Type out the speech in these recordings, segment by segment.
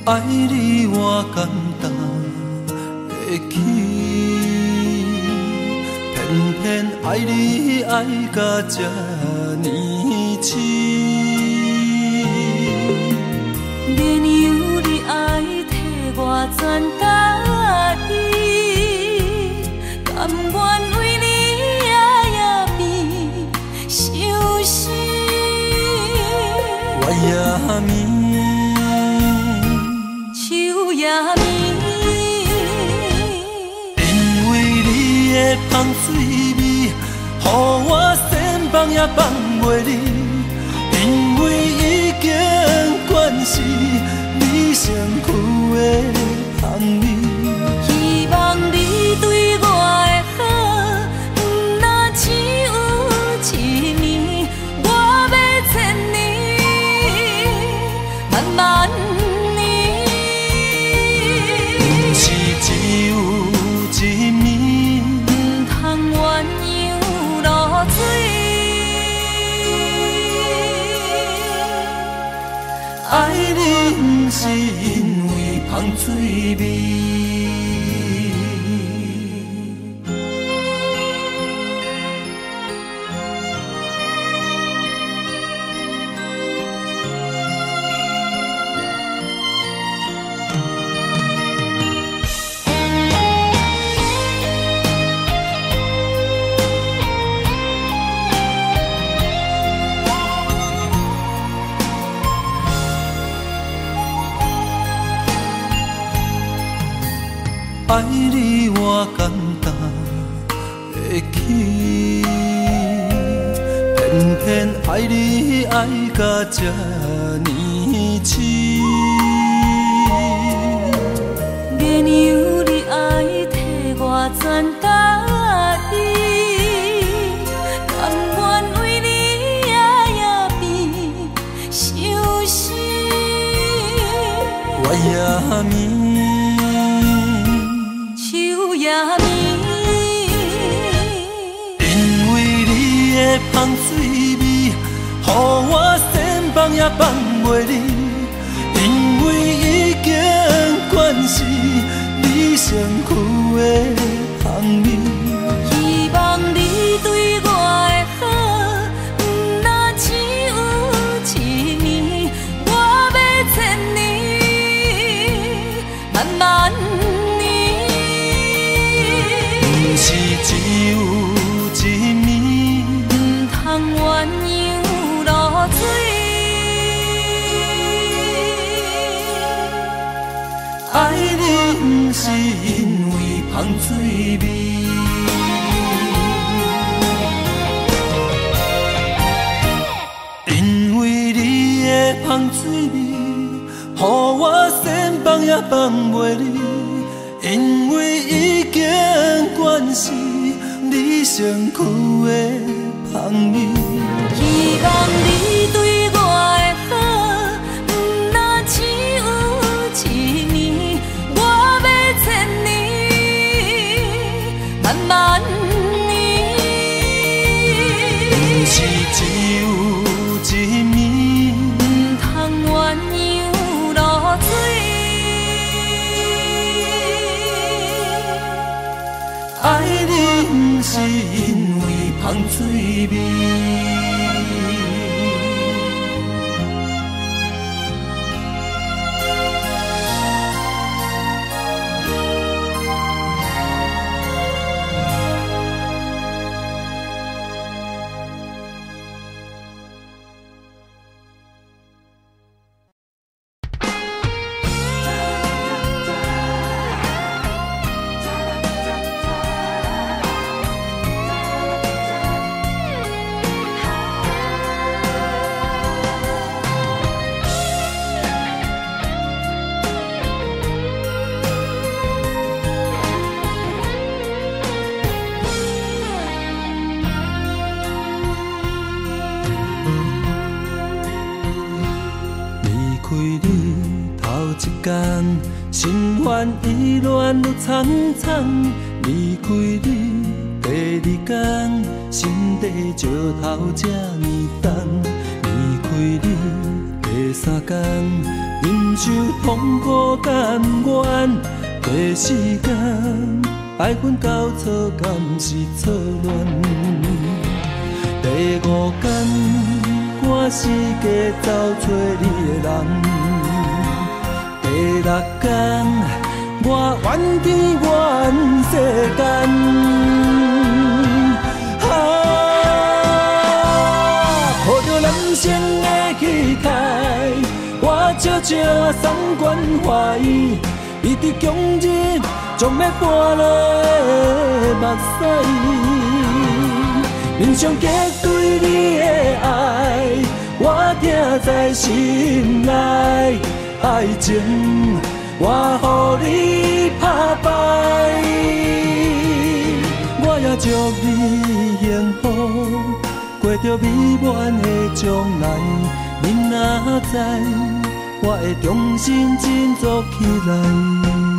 爱你我简单会起，偏偏爱你爱到这呢痴。 免由你爱替我全家己，甘愿为你夜眠伤心。 我也眠， 手也眠， 因为你的香水味，予我先放也放袂离。因为已经惯是你身躯的香味。 希望你对我的好，不若只有一年，我要千年，慢慢年。 不是只有一暝， 唔通鸳鸯落水。 爱你不是因为香水味。爱你我简单会起，偏偏爱你爱到这呢痴。 免由你爱替我全家己，甘愿为你夜眠伤心。 我也眠， 手也眠， 因为你的香水味，予我先放也放袂离。因为已经惯是你身躯的香味。 希望你对我的好，不若只有一年，我要千年，慢慢年。 不是只有一暝， 唔通鸳鸯落水。 爱你不是因为香水味。因为你的香水味，予我先放也放袂离。因为已经惯是你身躯的香味。 希望你对我的好，不若只有一年，我要千年，慢慢年。 不是只有一暝， 唔通鸳鸯落水。 爱你不是因为香水味。心烦意乱愈苍苍，离开你第二天，心底石头这呢重。离开你第三天， 忍受痛苦甘愿，过时间爱阮交错，敢是错乱？第五天，我是假走找你的人。第六天，我怨天怨世间。抱着男生的气概，我悄悄送关怀，伊伫强日将要搬落的目屎。面上结对你的爱，我听在心内。爱情，我予你拍败。我也祝你幸福，过着美满的将来。你若知，我会重新振作起来。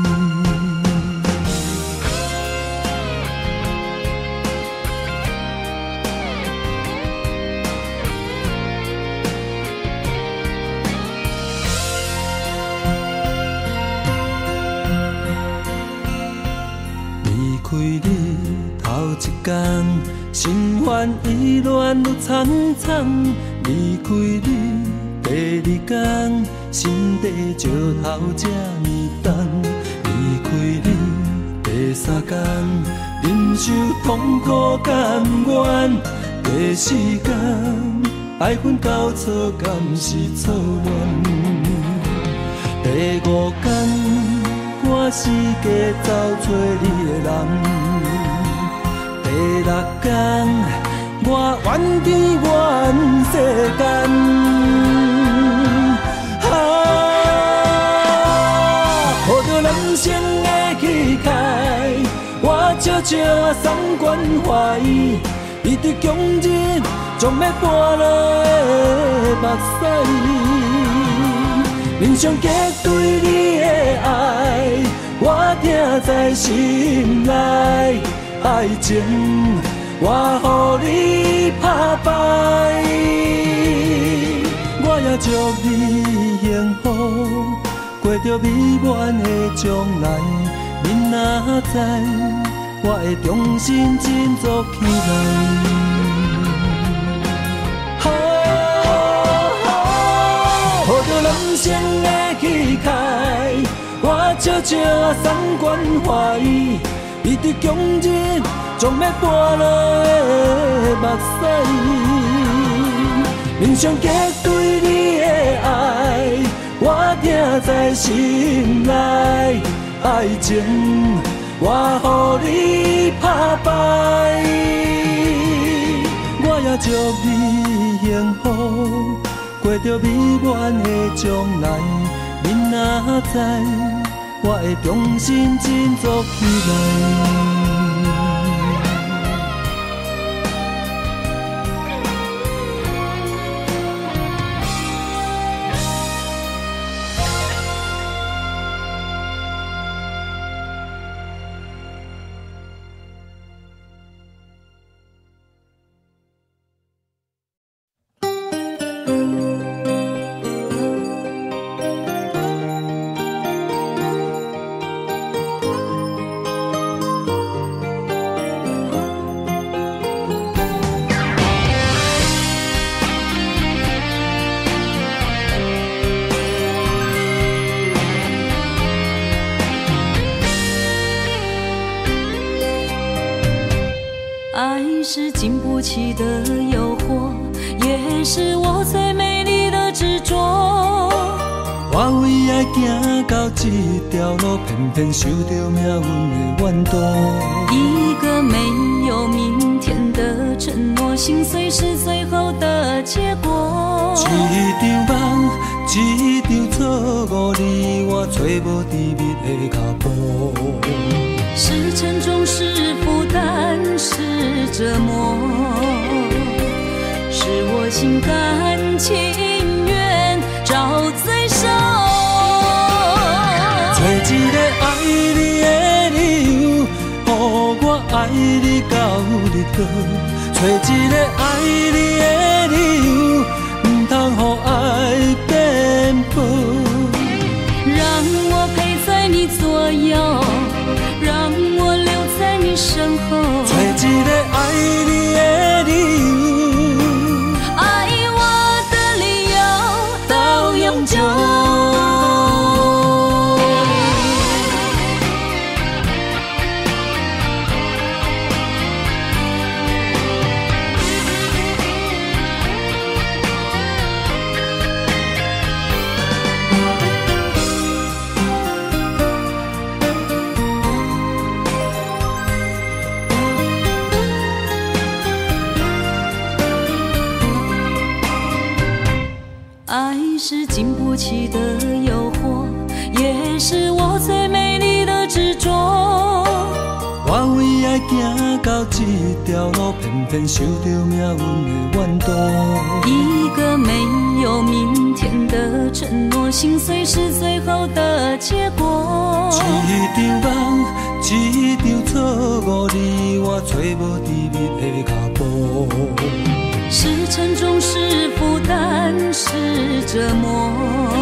离开你头一天，心烦意乱愈惨惨；离开你第二天，心地石头这呢重；离开你第三天，忍受痛苦甘愿。过时间爱恨交错，敢是错乱？第五天。我是假走找你的人。第六天，我怨天怨世间。抱着男生的气概，我悄悄送关怀，伊伫强日将要搬落的目屎。面上结对你的爱，我听在心内。爱情，我予你拍败。我也祝你幸福，过着美满的将来。你若知，我会重新振作起来。抱着男生的气概，我悄悄送关怀，伊伫强日将要搬落的目屎。面上结对你的爱，我听在心内。爱情，我予你拍败。我也祝你幸福，过着美满的将来。你若知，我会重新振作起来。 爱是经不起的诱惑，也是我最美丽的执着。 我为爱行到这条路，偏偏受到命运的怨妒。 一个没有明天的承诺，心碎是最后的结果。 一场梦，一场错误，你我找无甜蜜的脚步。 是沉重，是负担，是折磨，是我心甘情愿找罪受。 找一个爱你的理由，予我爱你到日落。找一个爱你的理由，唔通予爱变薄。 右，让我留在你身后。 找一个爱你的理由， 爱我的理由到永久。爱是经不起的诱惑，也是我最美丽的执着。 我为爱行到这条路，偏偏受到命运的怨妒。 一个没有明天的承诺，心碎是最后的结果。 一场梦，一场错误，你我找无甜蜜的脚步。 是沉重，是负担，是折磨，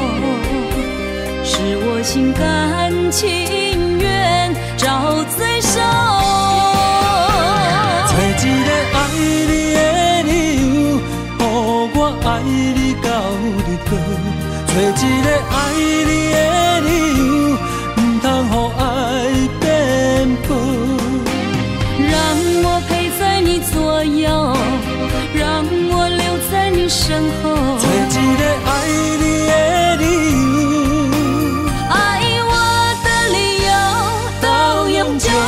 是我心甘情愿找罪受。 找一个爱你的理由，予我爱你到日落。找一个爱你的理由，不通予爱颠簸。 让我陪在你左右，让我留在你身后。 找一个爱你的理由， 爱我的理由到永久。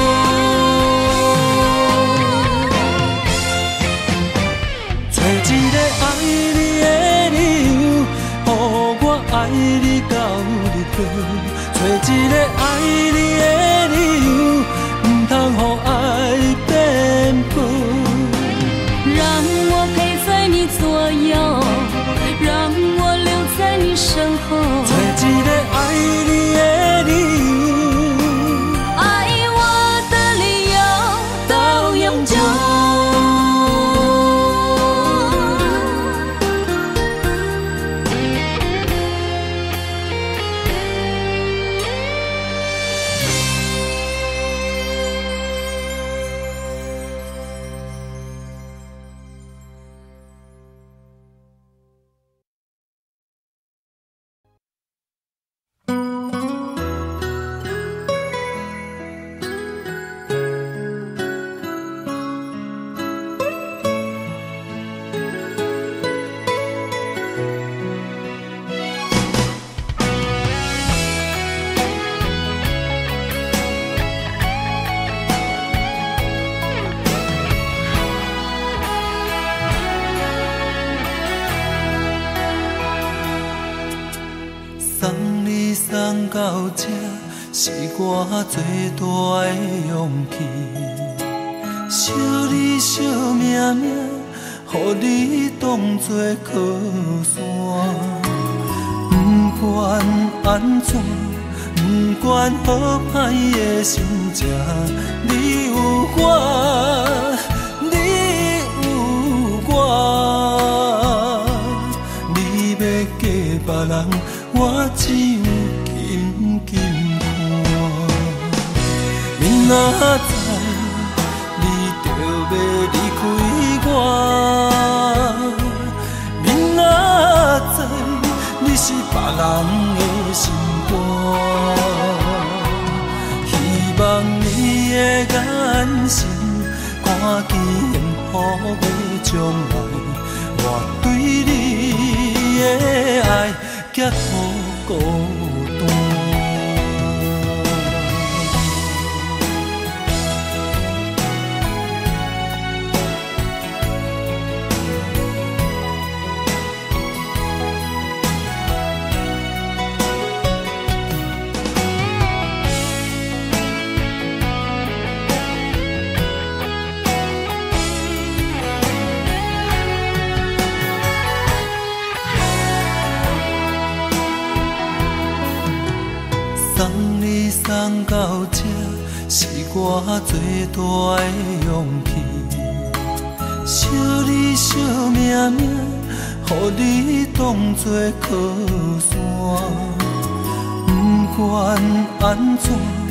找一个爱你的理由，予我爱你到日落。找一个爱你的理由，不通予爱颠簸。 让我陪在你左右，让我留在你身后。 找一个爱你的理由， 爱我的理由到永久。 送到这，是我最大的勇气。惜你惜命命，予你当作靠山。不管安怎，不管好歹的心情，你有我，你有我。你要嫁别人，我只有紧紧看。明仔载，你就要离开我。明仔载，你是别人的心肝。希望你的眼神，看见幸福的将来。我对你的爱，结好孤单。送你送到这，是我最大的勇气。惜你惜命命，予你当作靠山。不管安怎。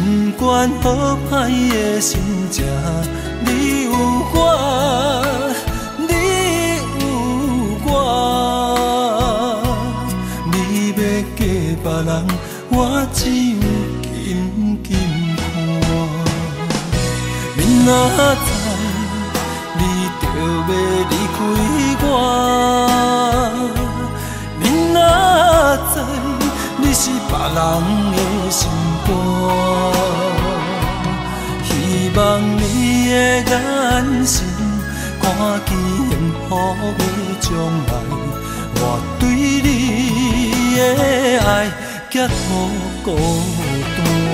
不管好歹的心情，你有我，你有我。你要嫁别人，我只有紧紧看。明仔载你就要离开我，明仔载你是别人的心肝。希望你的眼神看见幸福的将来，我对你的爱结好孤单。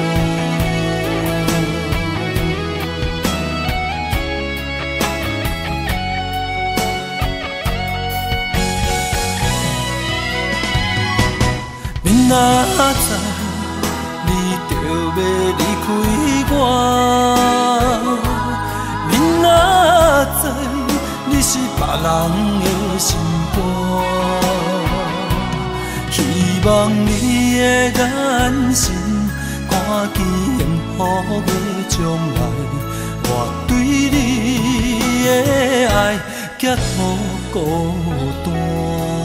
明仔载你就要离开我，明仔载你是别人的心肝。希望你的眼神看见幸福的将来，我对你的爱结好孤单。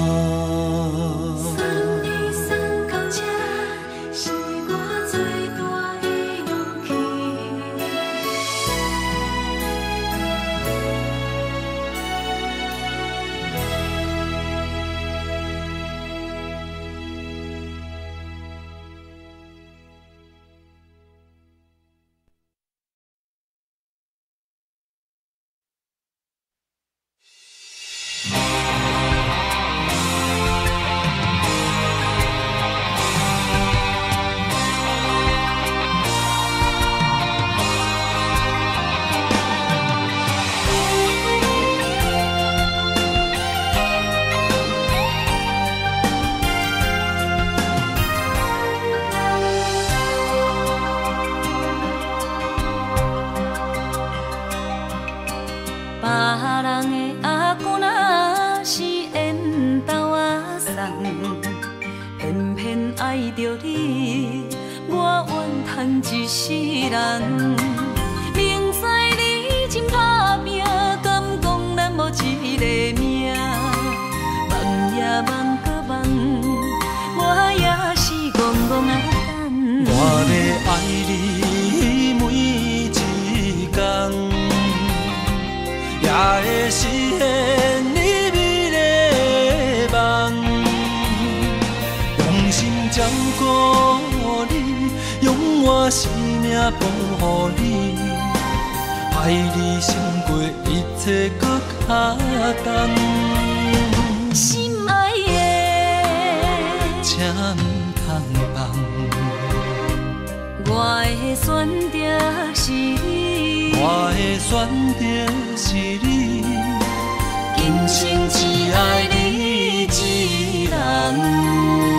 我生命保护你，爱你胜过一切搁较重。 心爱的， 请唔通放。 我的选择是你， 我的选择是你，今生只爱你一人。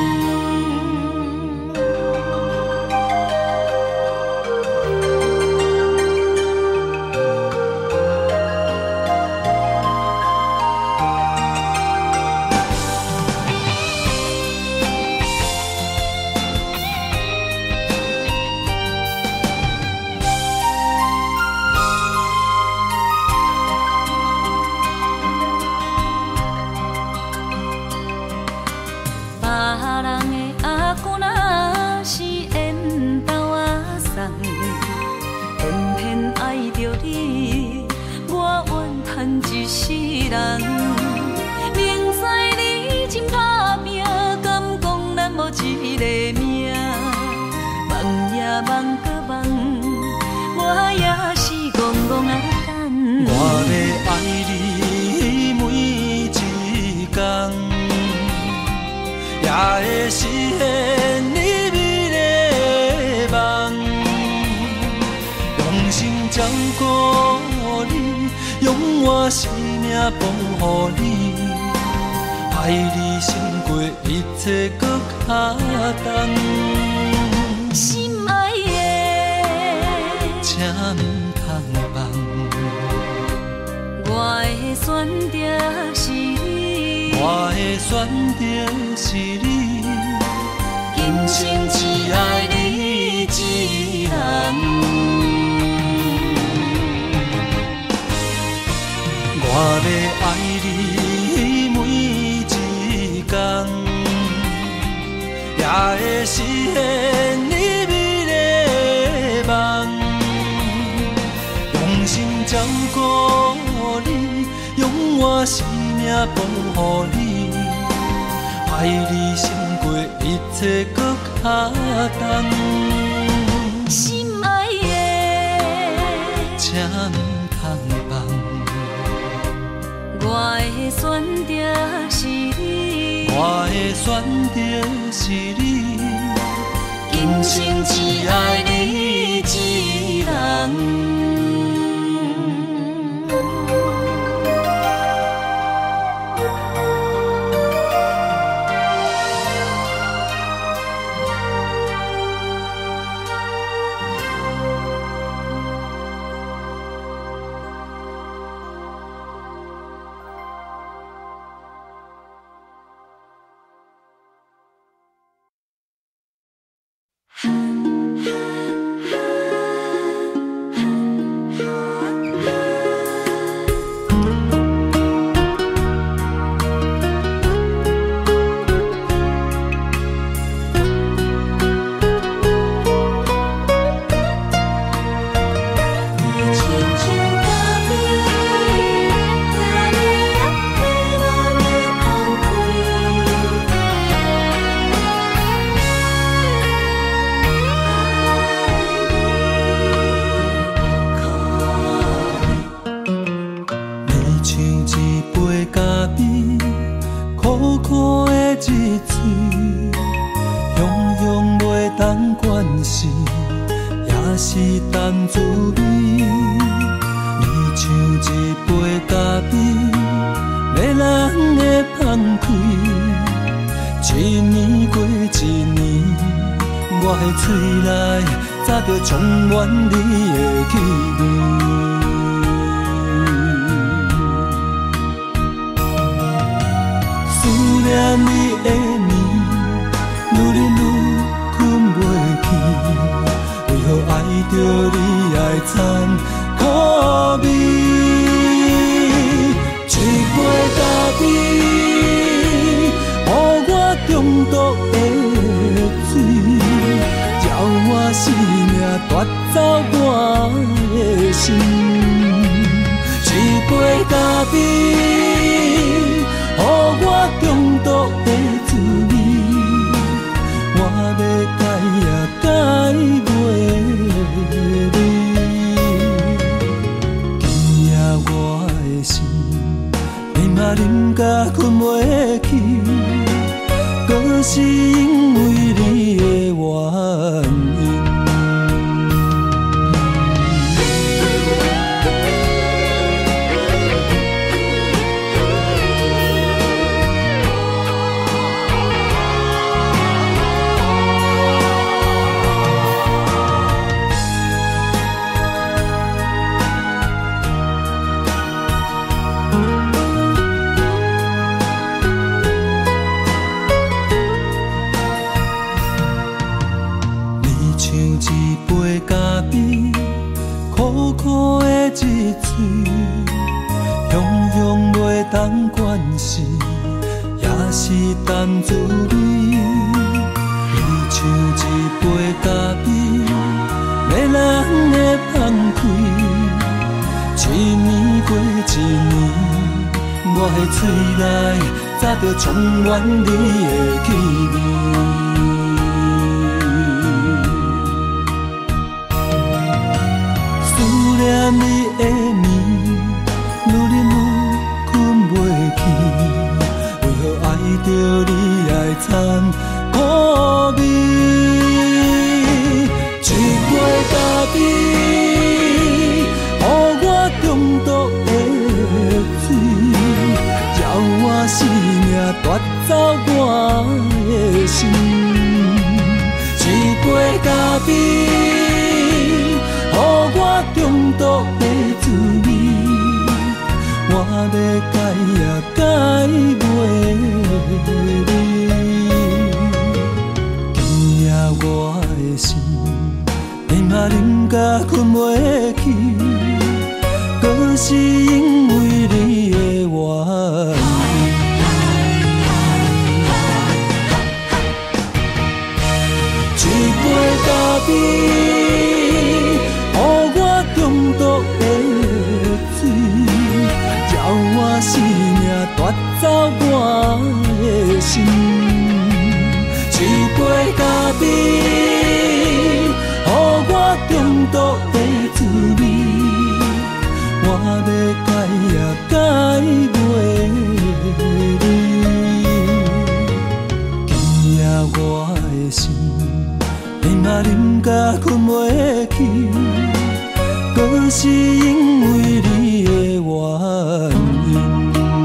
也会实现你美丽的梦，用心照顾你，用我生命保护你，爱你胜过一切搁较重。 心爱的， 请唔通放。 我的选择是你， 我的选择是你，今生只爱你一一人。 我要爱你每一天，也会实现你美丽的梦。用心照顾你，用我生命保护你，爱你胜过一切搁较重。 心爱的， 请唔通放。 我的选择是你， 我的选择是你， 今生只爱你一人。 充满你的气味，思念你的眠，愈忍愈困袂去。为何爱着你爱惨苦味？一杯咖啡，予我中毒的水。我生命夺走我的心，一杯咖啡，予我中毒的滋味，我要改也改袂你。今夜我的心，你嘛啉甲困袂去，搁是因为你的原因。当关系，也是淡滋味。你像一杯咖啡，要人的放开。一年过一年，我的嘴内早就充满你的气味。思念你的眠，愈忍愈着你爱惨苦味，一杯咖啡，予我中毒的水，叫我生命夺走我的心。一杯咖啡，予我中毒的滋味。我要改也改袂你，今夜我的心， 嘛忍甲困袂去，搁是因为你的原因。一杯咖啡，予我中毒的水，叫我生命夺走我的心。一杯咖啡，予我中毒的滋味，我要改也改袂你。今夜我的心，你嘛忍甲困袂去，搁是因为你的原因。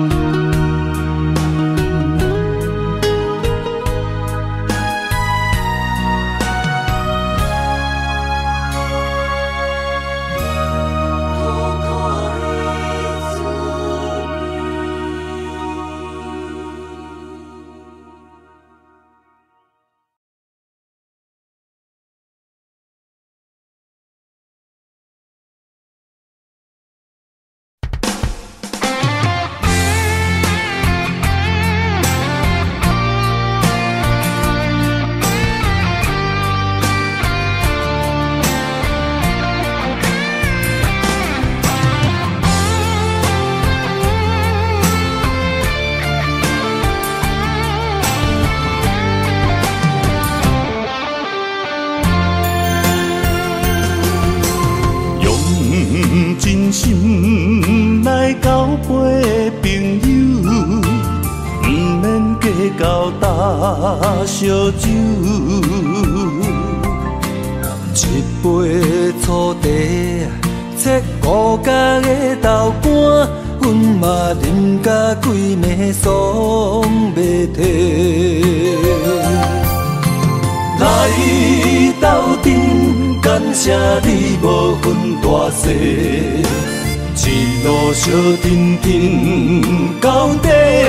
真心来交陪朋友，不免计较大小酒。一杯醋茶，切顾家的豆干，阮嘛啉甲规暝爽袂停。来斗阵，感谢你无分大小，一路相挺挺到底。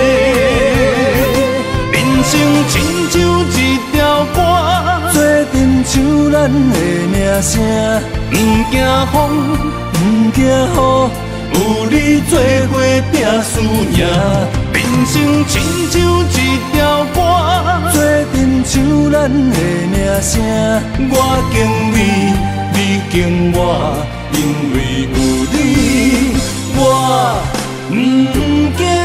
人生亲像一条歌，做阵像咱的名声。不惊风，不惊雨，有你做伙拼输赢。人生亲像一条歌，做阵像咱的名声。我敬你，你敬我，因为有你，我不惊。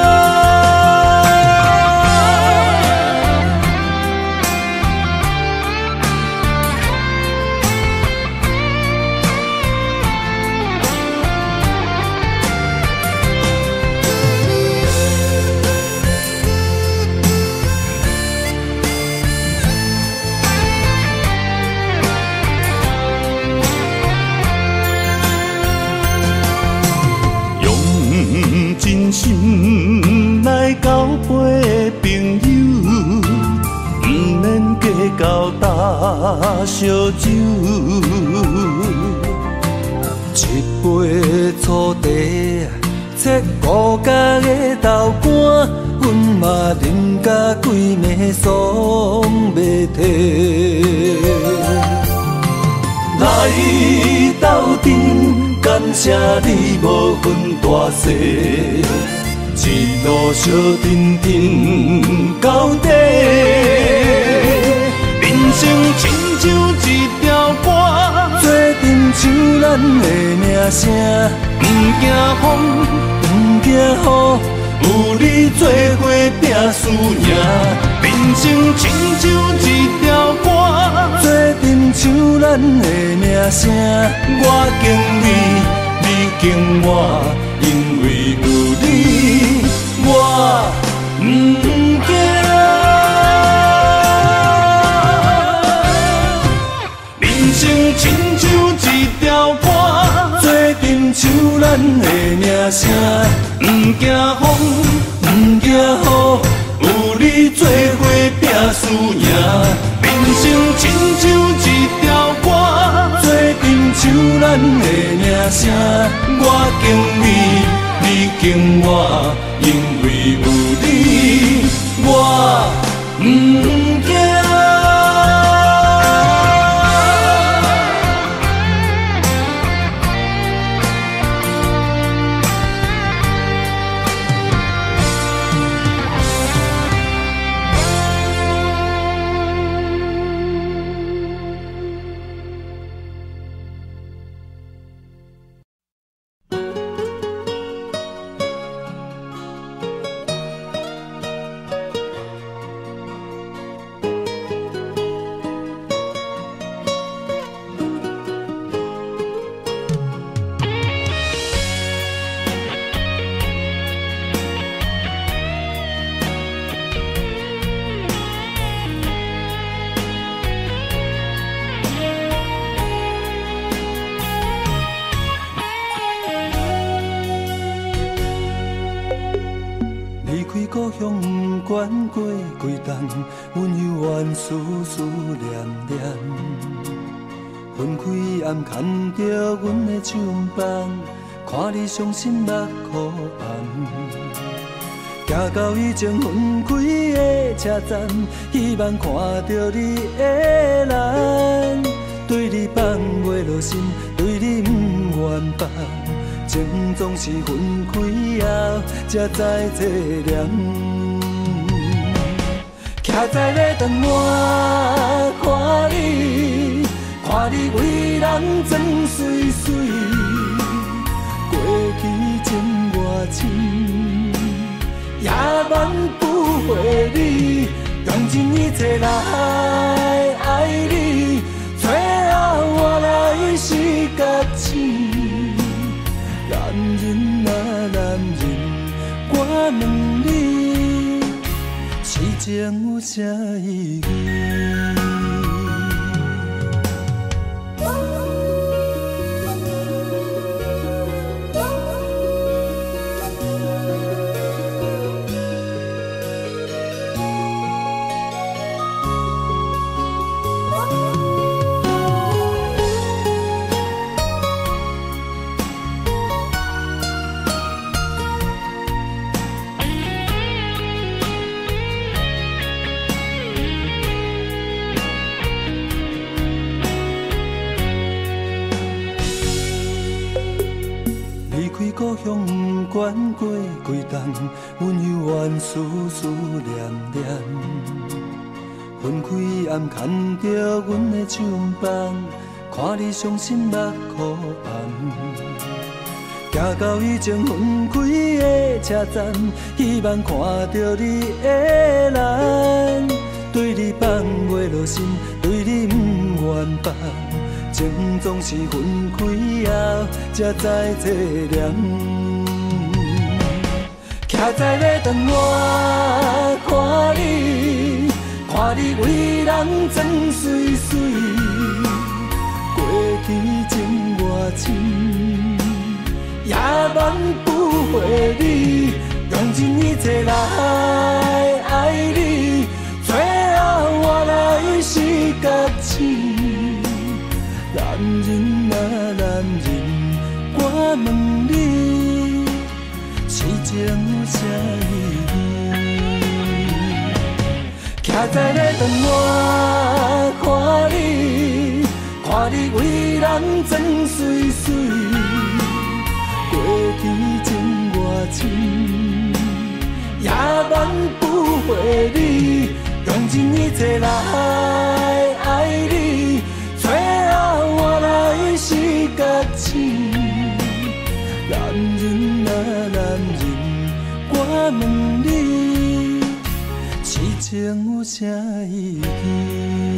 真心来交陪朋友，不免计较大小酒。一杯醋茶，切顾家的豆干，阮嘛啉甲规暝爽袂停。来斗阵，感谢你无分大小，一路相挺挺到底。人生亲像一条歌，做阵像咱的名声。不惊风，不惊雨，有你做伙拼输赢。人生亲像一条歌，做阵像咱的名声。我敬你，你敬我，因为有你，我不惊。人生亲像一条歌，做阵像咱的名声。不惊风，不惊雨，有你做伙拼输赢。人生亲像一条歌，做阵像咱的名声。我敬你，你敬我，因为有你，我不惊。 乡管过几冬，阮犹原思思念念。分开暗看着阮的手棒，看你伤心目眶红。行到已经分开的车站，希望看到你的人，对你放袂落心，对你不愿放。情总是分开后才知凄凉，徛在咧等我看你，看你为人装水水，过去情我深，也挽不回你，用尽一切来爱你，最后我来是觉醒。男人啊男人，我问你，痴情有啥意义？故乡管过几冬，阮犹原思思念念。分开暗看着阮的手棒，看你伤心目眶红。行到已经分开的车站，希望看到你的人，对你放袂落心，对你不愿放。情总是分开后才知凄凉，徛在咧等我看你，看你为人装水水，过去情我深，也挽不回你，用尽一切来爱你，最后我来是觉醒。男人啊男人，我问你，痴情有啥意义？徛在咧等我看你，看你为人装水水，过去情我深，也挽不回你，用尽一切来爱你。最后我来是觉醒，男人啊男人，我问你，痴情有啥意义？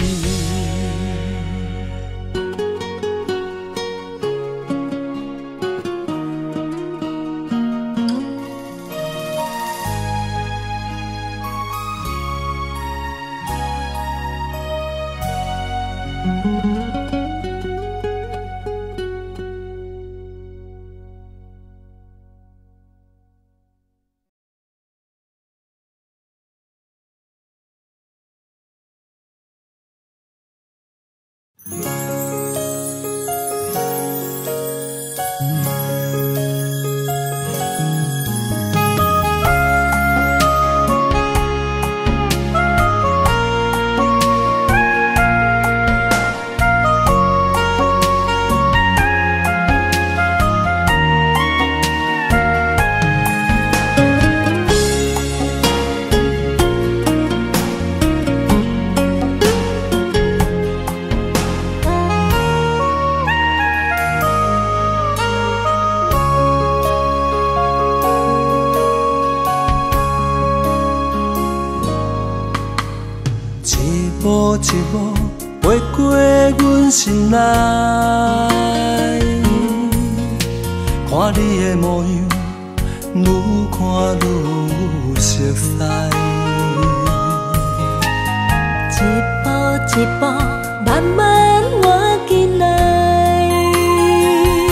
一幕飞过阮心内，看你的模样，愈看愈熟悉。 一步一步，慢慢滑进来，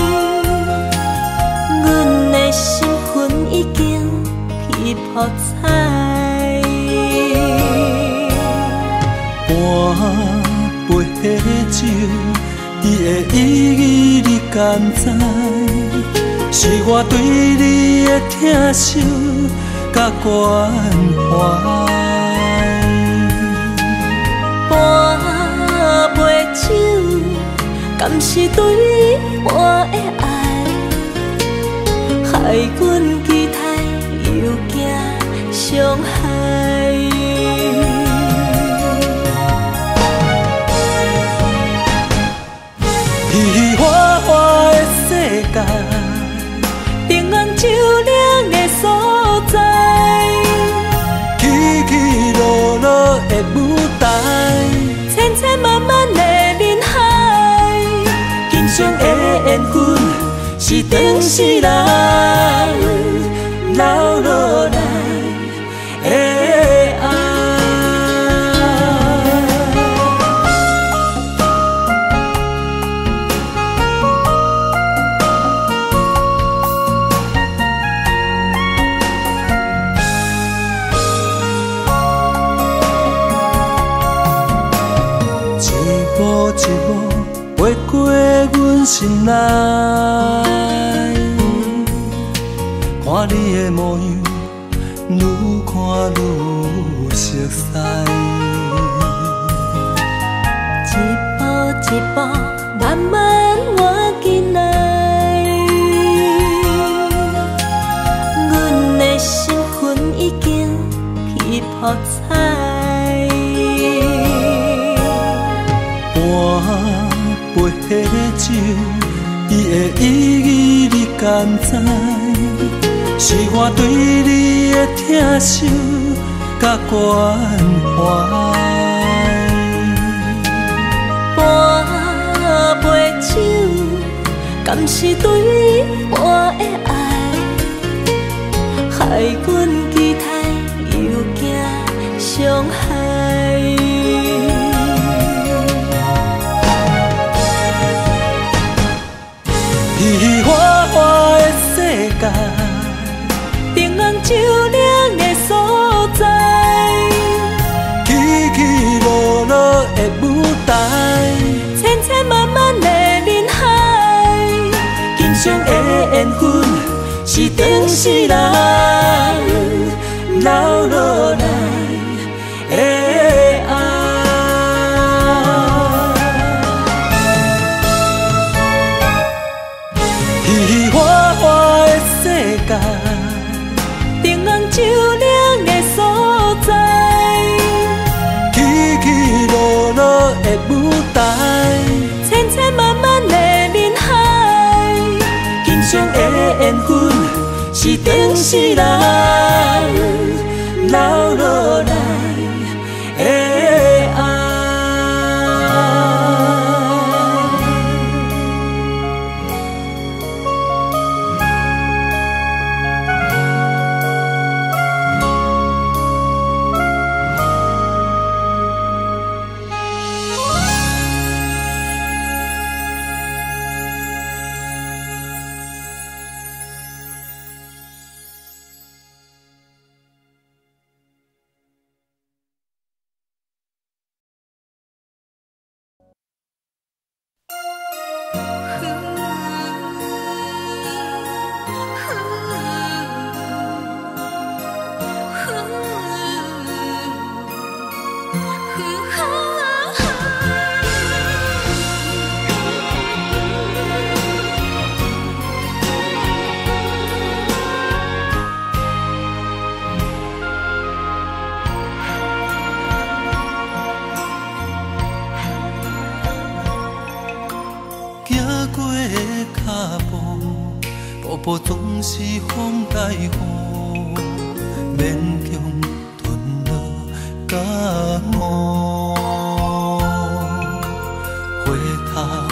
阮的心魂已经被泡彩。 甘知，是我对你的疼惜甲关怀。 半杯酒，敢是对我的爱，害阮期待又惊伤害。 喜欢我的世界， 平安照亮的所在， 起起落落的舞台， 千千万万的人海， 今生的缘分是长世人留落来的爱。一步一步爬过阮心内，看你的模样，愈看愈熟悉。 一步一步慢慢活进来，阮的身份已经去曝彩。 半杯迄个酒，伊的意义你甘知？是我对你的疼惜甲关怀。 半杯酒，敢是对我的爱，害阮期待又惊伤害。 喜欢我的世界， 平安照亮的所在， 起起落落的舞台， 千千万万的人海， 今生的缘分是长世人留落来的爱。喜欢我的世界， 平安照亮的所在， 起起落落的舞台， 千千万万的人海， 今生的缘分是长世人留落来的爱。步步总是风带雨，勉强吞落感冒。回头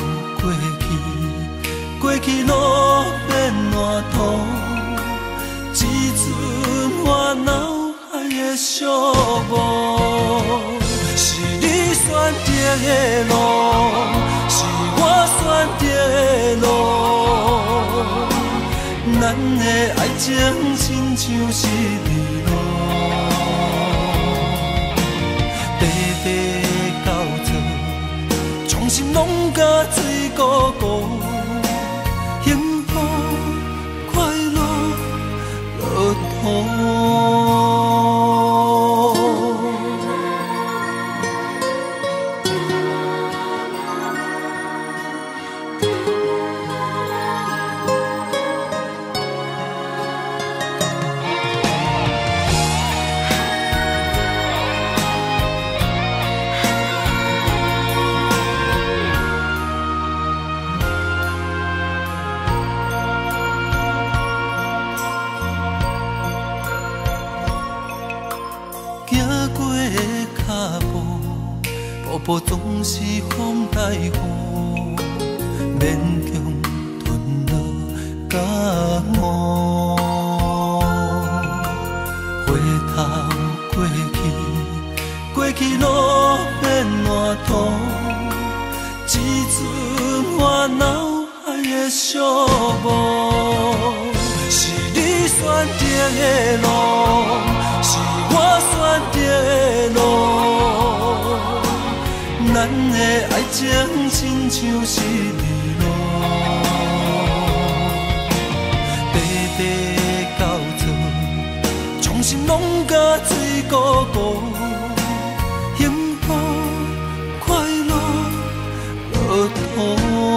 过去路变烂土，只剩我脑海的寂寞。是你选择的路，是我选择的路。咱的爱情亲像是日落，白白交错，衷心拢甲水糊糊。 脚步，步步总是风带雨，勉强吞落感冒。回头过去路变烂土，只剩我脑海的寂寞。是你选择的路，是我选择的路，咱的爱情亲像是迷路，地地交错，从心拢甲水糊糊。幸福快乐落土，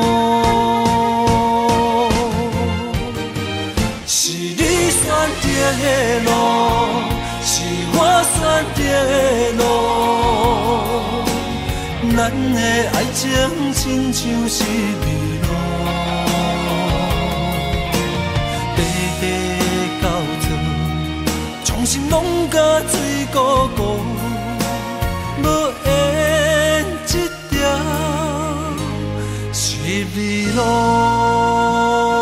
是你选择的路，是我选择的路，咱的爱情亲像是迷路，地地交错，从心拢甲水糊糊。无缘一条是迷路。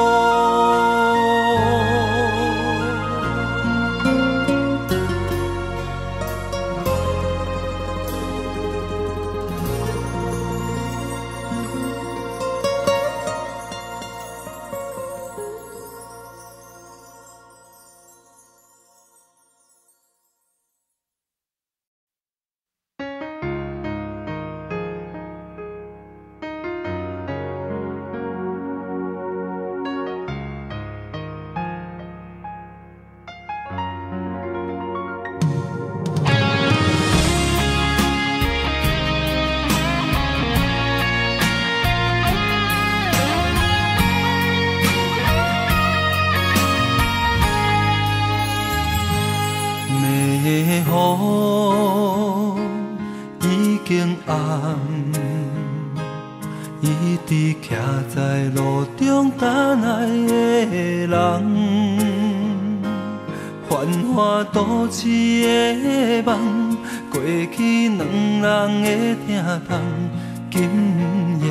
一直徛在路中等来的人，繁华都市的梦，过去两人的疼痛，今夜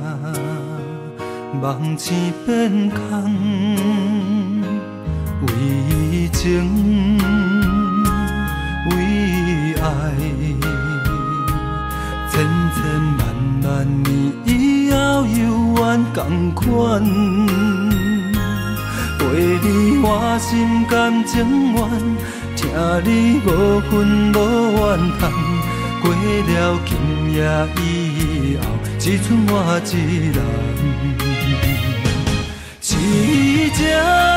梦醒变空，为情为爱。千千万万年以后，犹原同款。陪你我心甘情愿，听你无分无怨叹。过了今夜以后，只剩我一人。痴情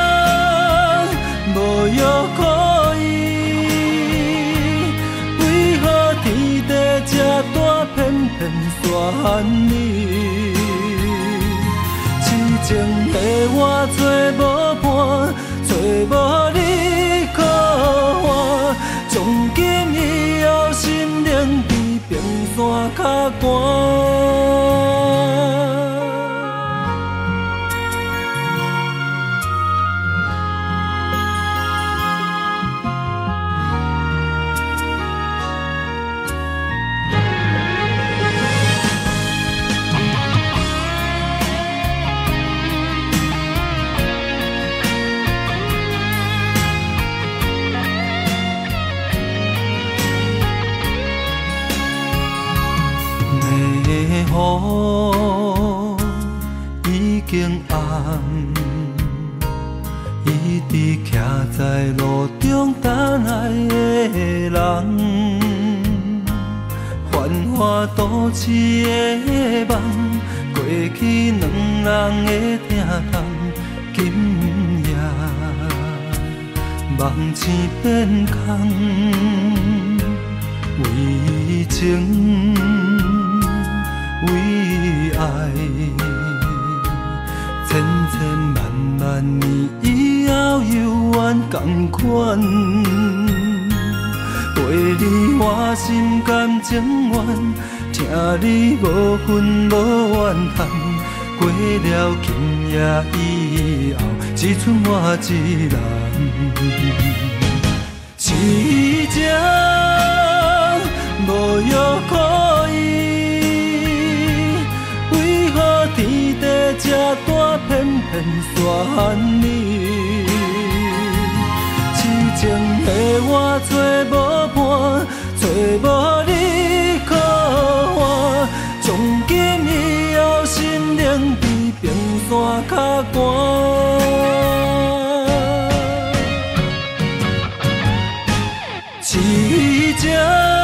无药可医，为何天地这大偏偏选你？痴情的我找无伴，找无你可换。从今以后，心灵比冰山较寒。雨已经暗，一直徛在路中等来的人，繁华都市的梦，过去两人的疼痛，今夜梦醒变空，为情。为爱，千千万万年以后，犹原同款。陪你我心甘情愿，听你无分无怨叹。过了今夜以后，只剩我一人。痴情无药可医，为何天地这大偏偏选你？痴情的我找无伴，找无你可换，从今以后心灵比冰山较寒。痴情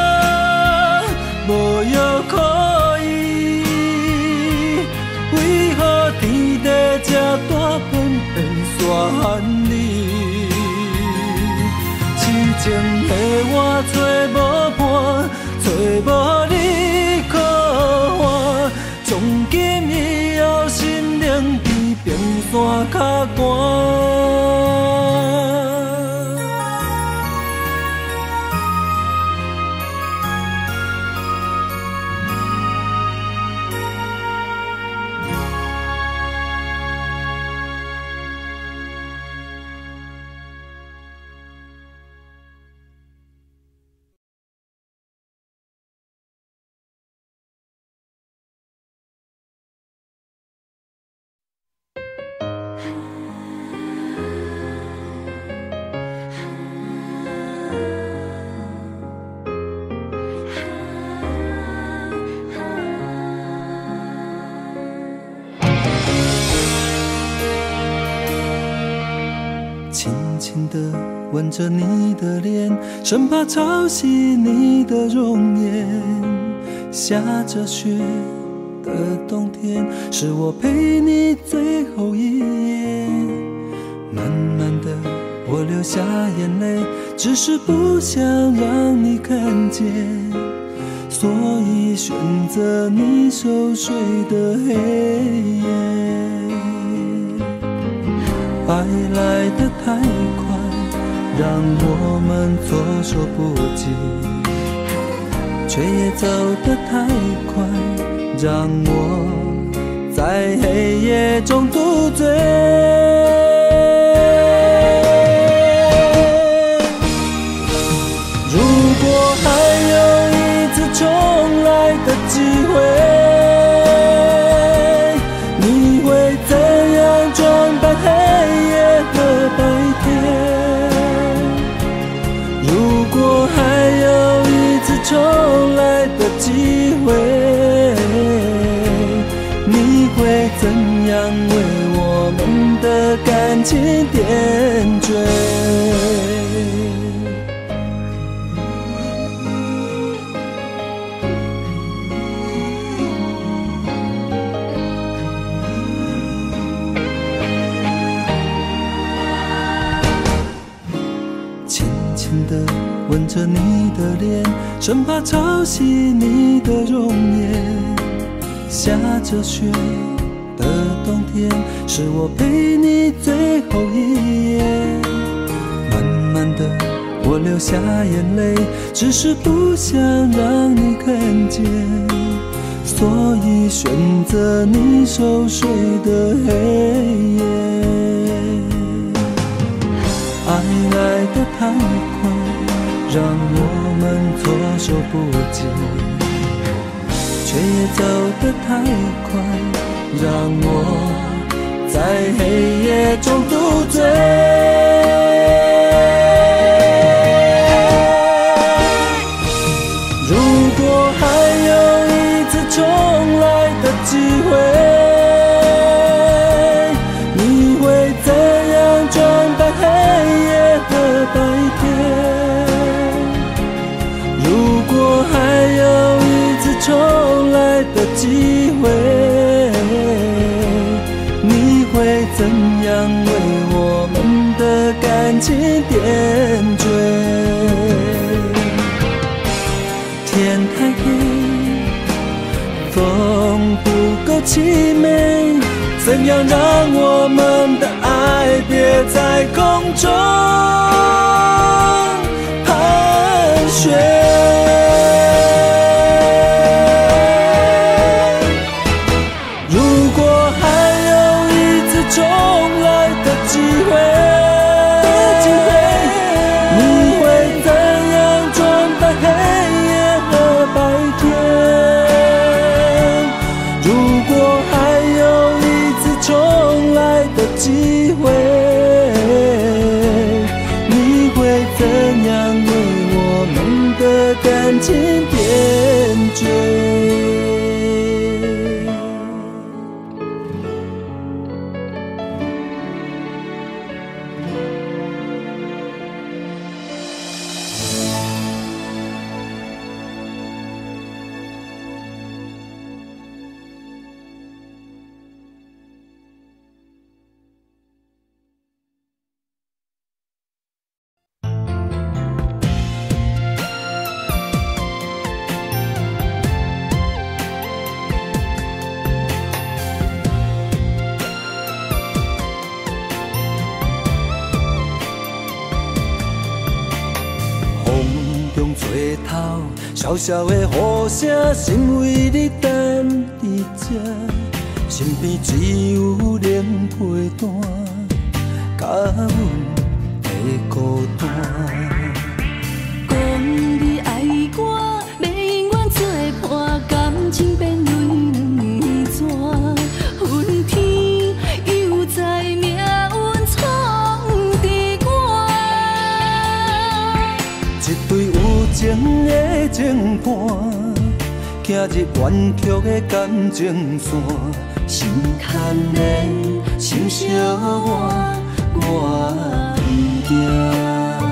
无药可医，为何天地这大偏偏选你？痴情的我找无伴，找无你可换，从今以后心灵比冰山较寒。轻轻地吻着你的脸，生怕吵醒你的容颜。下着雪的冬天，是我陪你最后一夜。慢慢的，我流下眼泪，只是不想让你看见，所以选择你熟睡的黑夜。爱来得太快，让我们措手不及，却也走得太快，让我在黑夜中独醉。如果还有一次重来的机会，你会怎样装扮黑夜和白天？如果还有一次重来的机会，你会怎样为我们的感情点缀？吻着你的脸，生怕吵醒你的容颜。下着雪的冬天，是我陪你最后一夜。慢慢的，我流下眼泪，只是不想让你看见，所以选择你熟睡的黑夜。爱来得太快，让我们措手不及，却也走得太快，让我在黑夜中独醉。如果还有一次重来的机会，你会怎样装扮黑夜和白天？如果还有一次重来的机会，你会怎样为我们的感情点缀？天太黑，风不够凄美，怎样让我们的爱别在空中盘旋？ 垂头，小小的呼声，心为你等伫这，身边只有冷被单，甲阮的孤单。 讲你爱我，要永远做伴，感情变为两逝。恨天又在命运闯伫我， 一对有情的情伴，行入弯曲的感情线，心牵连，心相换，我不惊。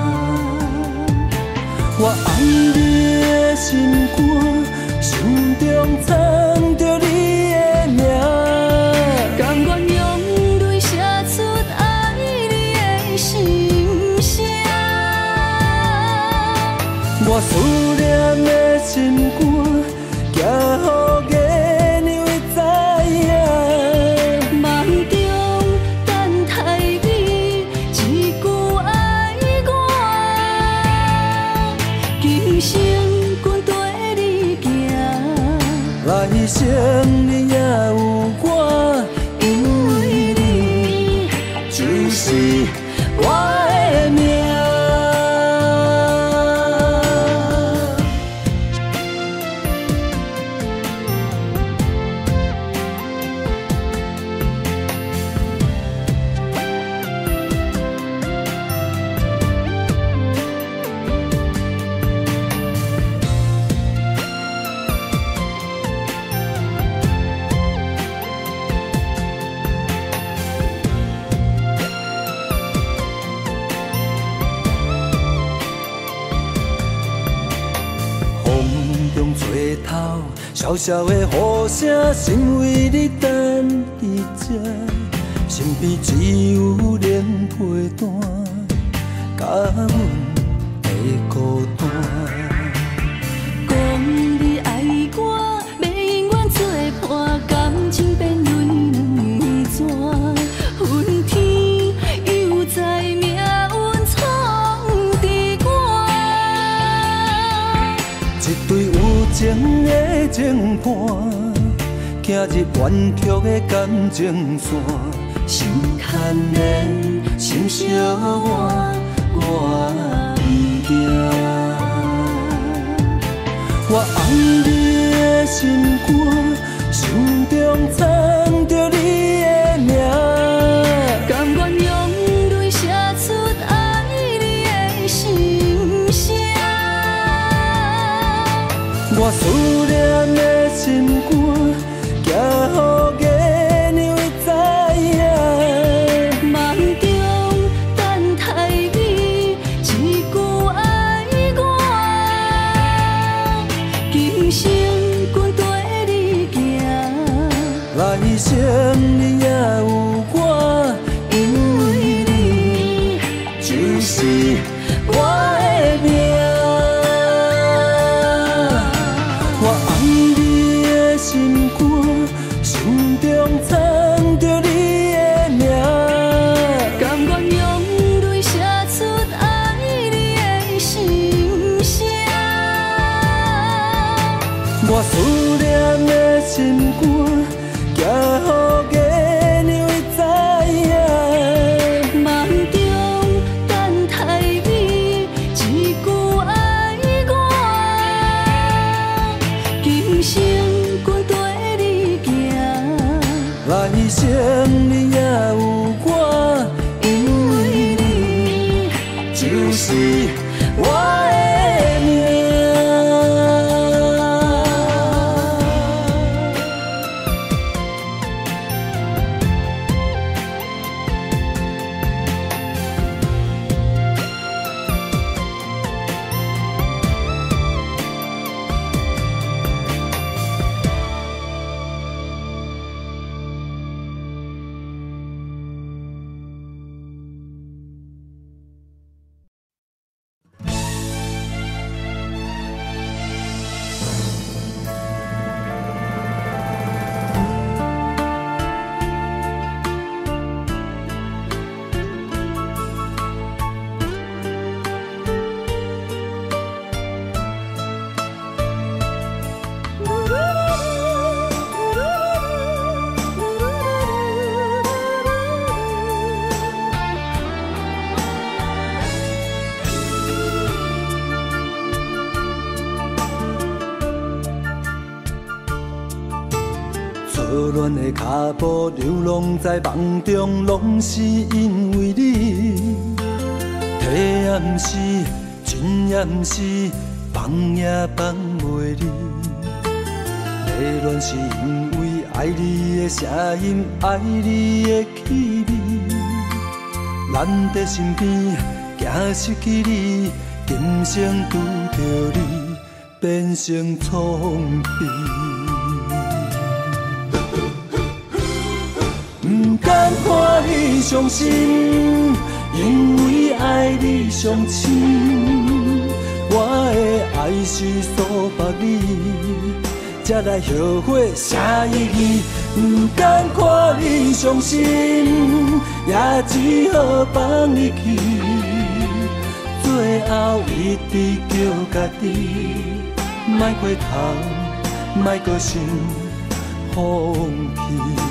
我爱你的心肝，心中藏着你的名， 甘愿用泪写出爱你的心声。 我思念的心肝，行予月娘知影。 梦中等待你一句爱我，今生愿跟你行。 来生你也有我，因为你就是我的命。垂头，小小的呼声，心为你等伫这，身边只有冷被单，甲阮的孤单。 讲你爱我，要永远做伴，感情变为两逝。恨天又在命运闯伫我， 一对有情的情伴，行入弯曲的感情线，心牵连，心相换，我不惊。我爱你的心肝，心中藏着你的名， 甘愿用泪写出爱你的心声。 我思念的心肝，行予月娘知影。 梦中等待你一乱的脚步流浪在梦中，拢是因为你。体也毋是，真也毋是，放也放袂离。迷乱是因为爱你的声音，爱你的气味。咱在身边，惊失去你，今生拄着你，变成苍白。不敢看你伤心，因为爱你伤深。我的爱是诉别你，才来后悔啥意义？不敢看你伤心，也只好放你去。最后一直叫家己，莫回头，莫搁想放弃。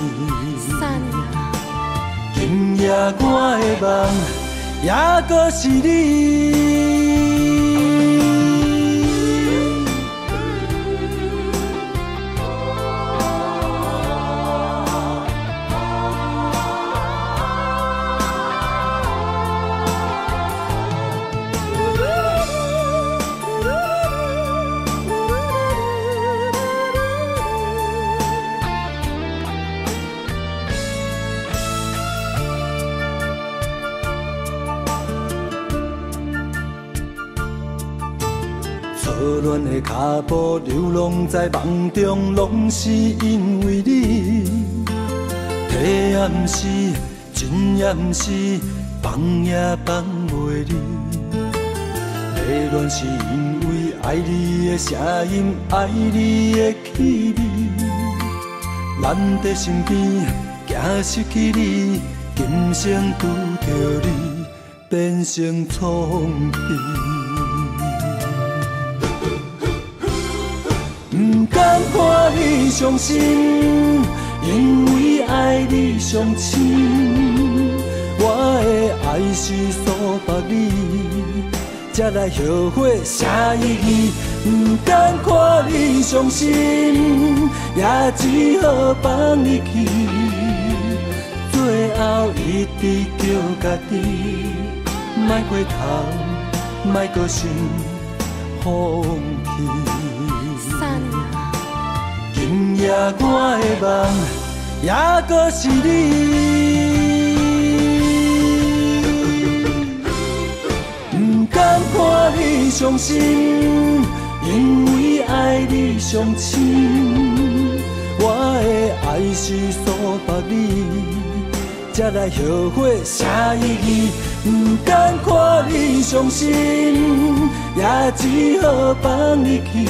今夜我的梦，也搁是你。错乱的脚步流浪在梦中，拢是因为你。体也毋是，真也毋是，放也放袂离。迷乱是因为爱你的声音，爱你的气味。咱在身边，惊失去你，今生拄着你，变成苍白。不敢看你伤心，因为爱你伤深。我的爱是诉别你，才来后悔啥意义？不敢看你伤心，也只好放你去。最后一直叫家己，莫回头，莫搁想放弃。今夜我的梦，也搁是你。不敢看你伤心，因为爱你伤深。我的爱是诉别你，才来后悔啥意义？不敢看你伤心，也只好放你去。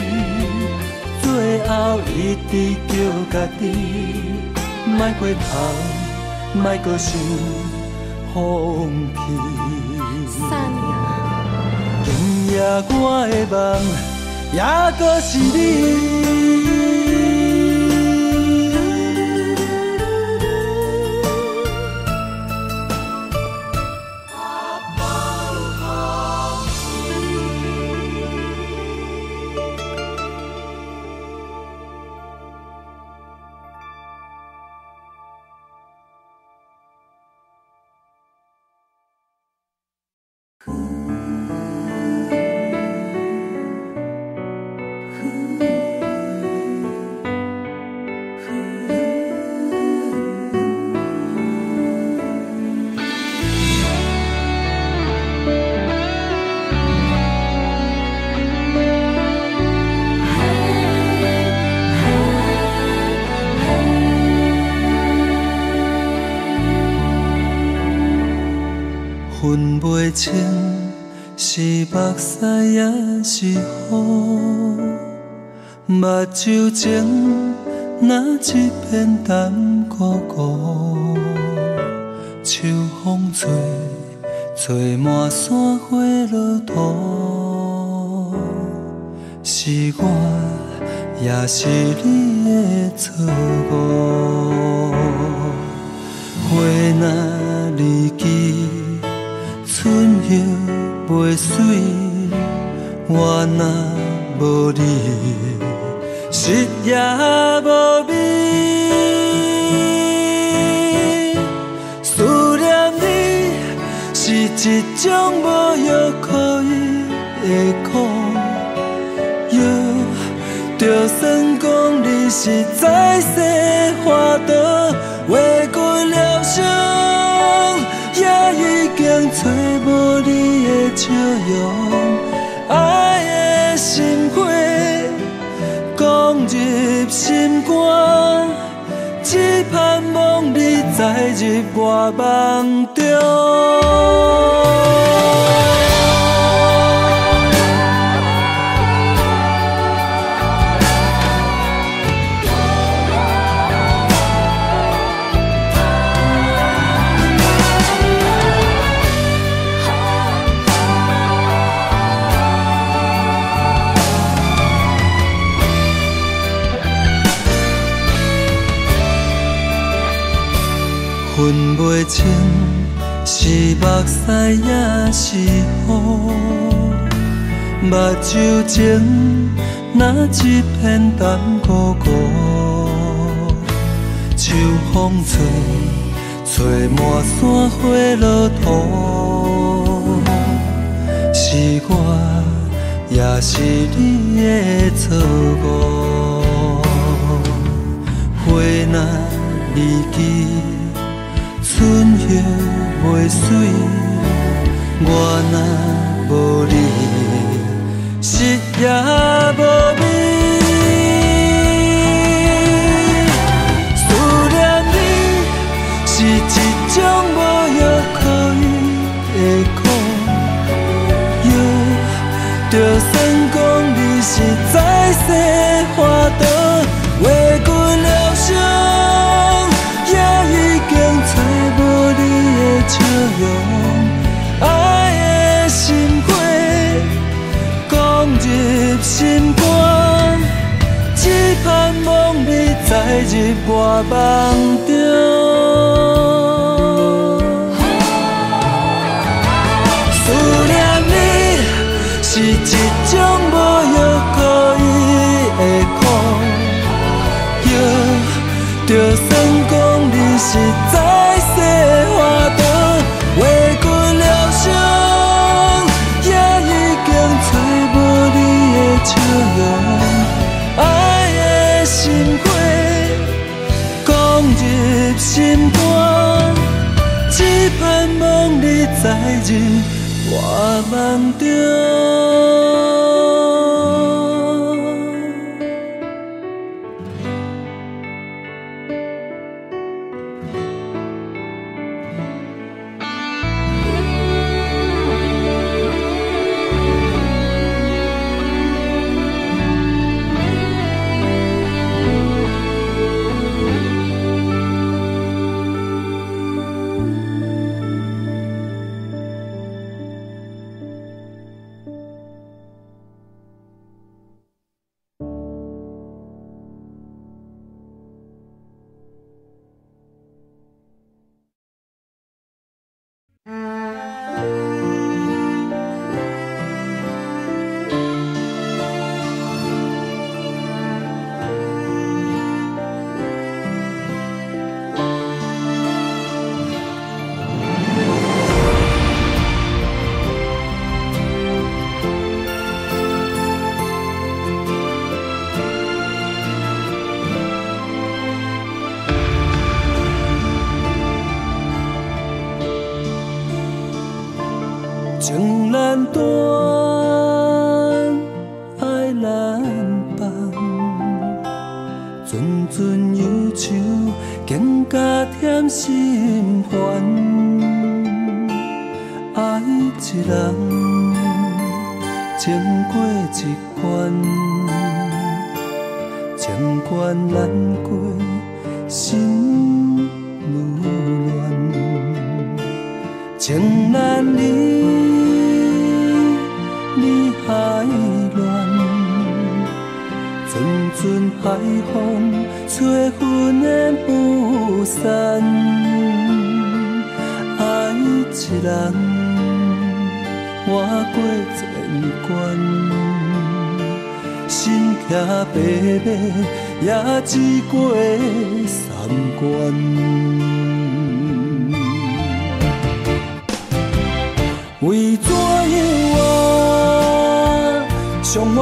最后一直叫家己，莫回头，莫搁想放弃。今夜我的梦，也搁是你。分袂清是目屎也是雨，目睭前若一片淡孤孤，秋风吹，吹满山花落土，是我也是你的错误，花若离枝。春叶袂水，我若无你，日也无味。 一种无药可医的苦，药就算讲你是再生花朵，画过疗伤，也已经找无你的笑容。爱的心花放入心肝，只盼望你再入我梦中。分袂清是目屎也是雨，目睭前哪一片淡糊糊，秋风吹，吹满山花落土，是我也是你的错误，花若离枝春叶袂水，我若无你，食也无味。思念你是一种无药可医的苦，药就算讲你是再生花朵，画过疗伤，也已经找无你的笑容。爱的心花放入心肝，只盼望你再入我梦中。思念你是一种无药可医的苦，药就算讲你是再生花朵，画过疗伤，也已经找无你的笑容。爱的心花放入心肝，只盼望你再入我梦中。情难断，爱难放，阵阵忧愁，更加添心烦。爱一人，情过一关，情关难过，心如乱，情难离。海乱，阵阵海风吹云烟不散。爱一人，我过千关，心骑白马，也只过三关。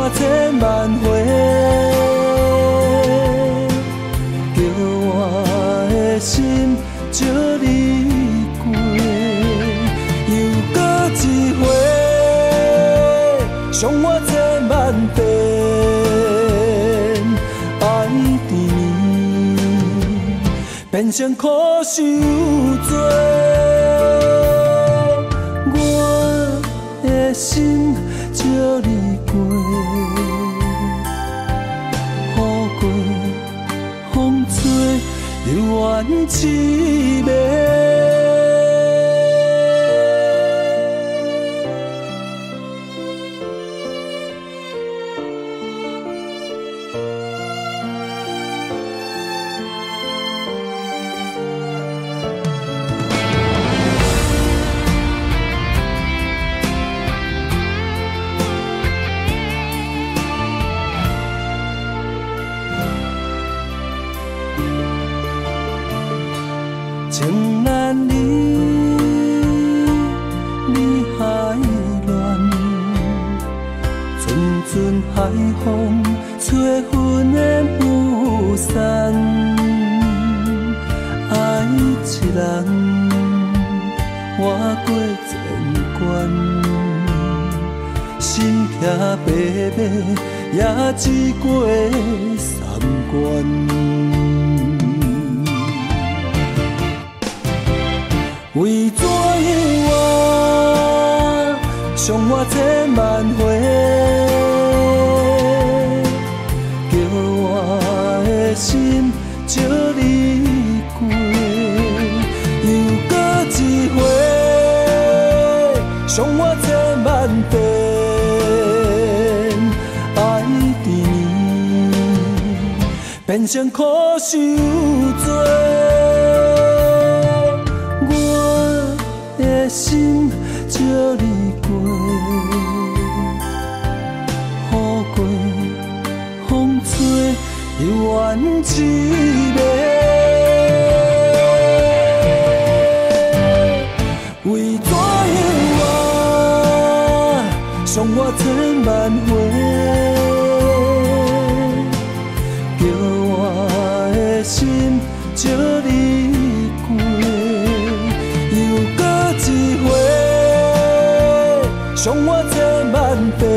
我千万回，叫我的心借你过，又搁一回，伤我千万遍，爱甜蜜变成苦受罪，我的心借你过，雨过风吹，犹原凄美。情难离，你海乱，阵阵海风吹阮的雾散。爱一人，我过千关，心骑白马，也只过三关。为怎样我伤我千万回，叫我的心借你过，又搁一回，伤我千万遍，爱甜蜜变成苦受罪。心借你过，雨过风吹，犹原凄美。为怎样我伤我千万回，叫我的心借你过。一回，伤我千万遍，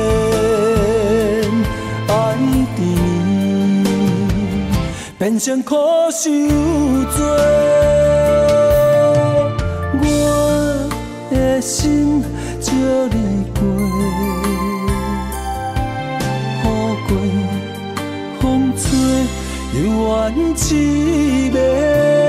爱甜蜜变成苦受罪。我的心借你过，雨过风吹，犹原凄美。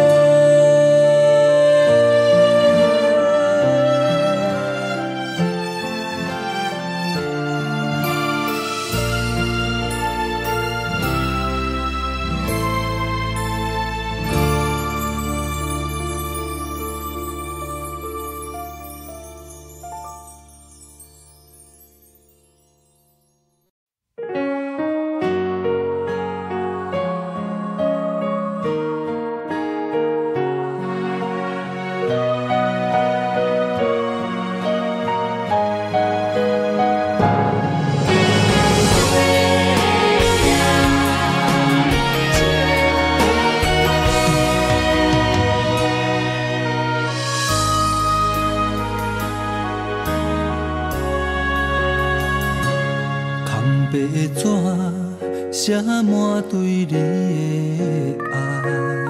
写满对你的爱，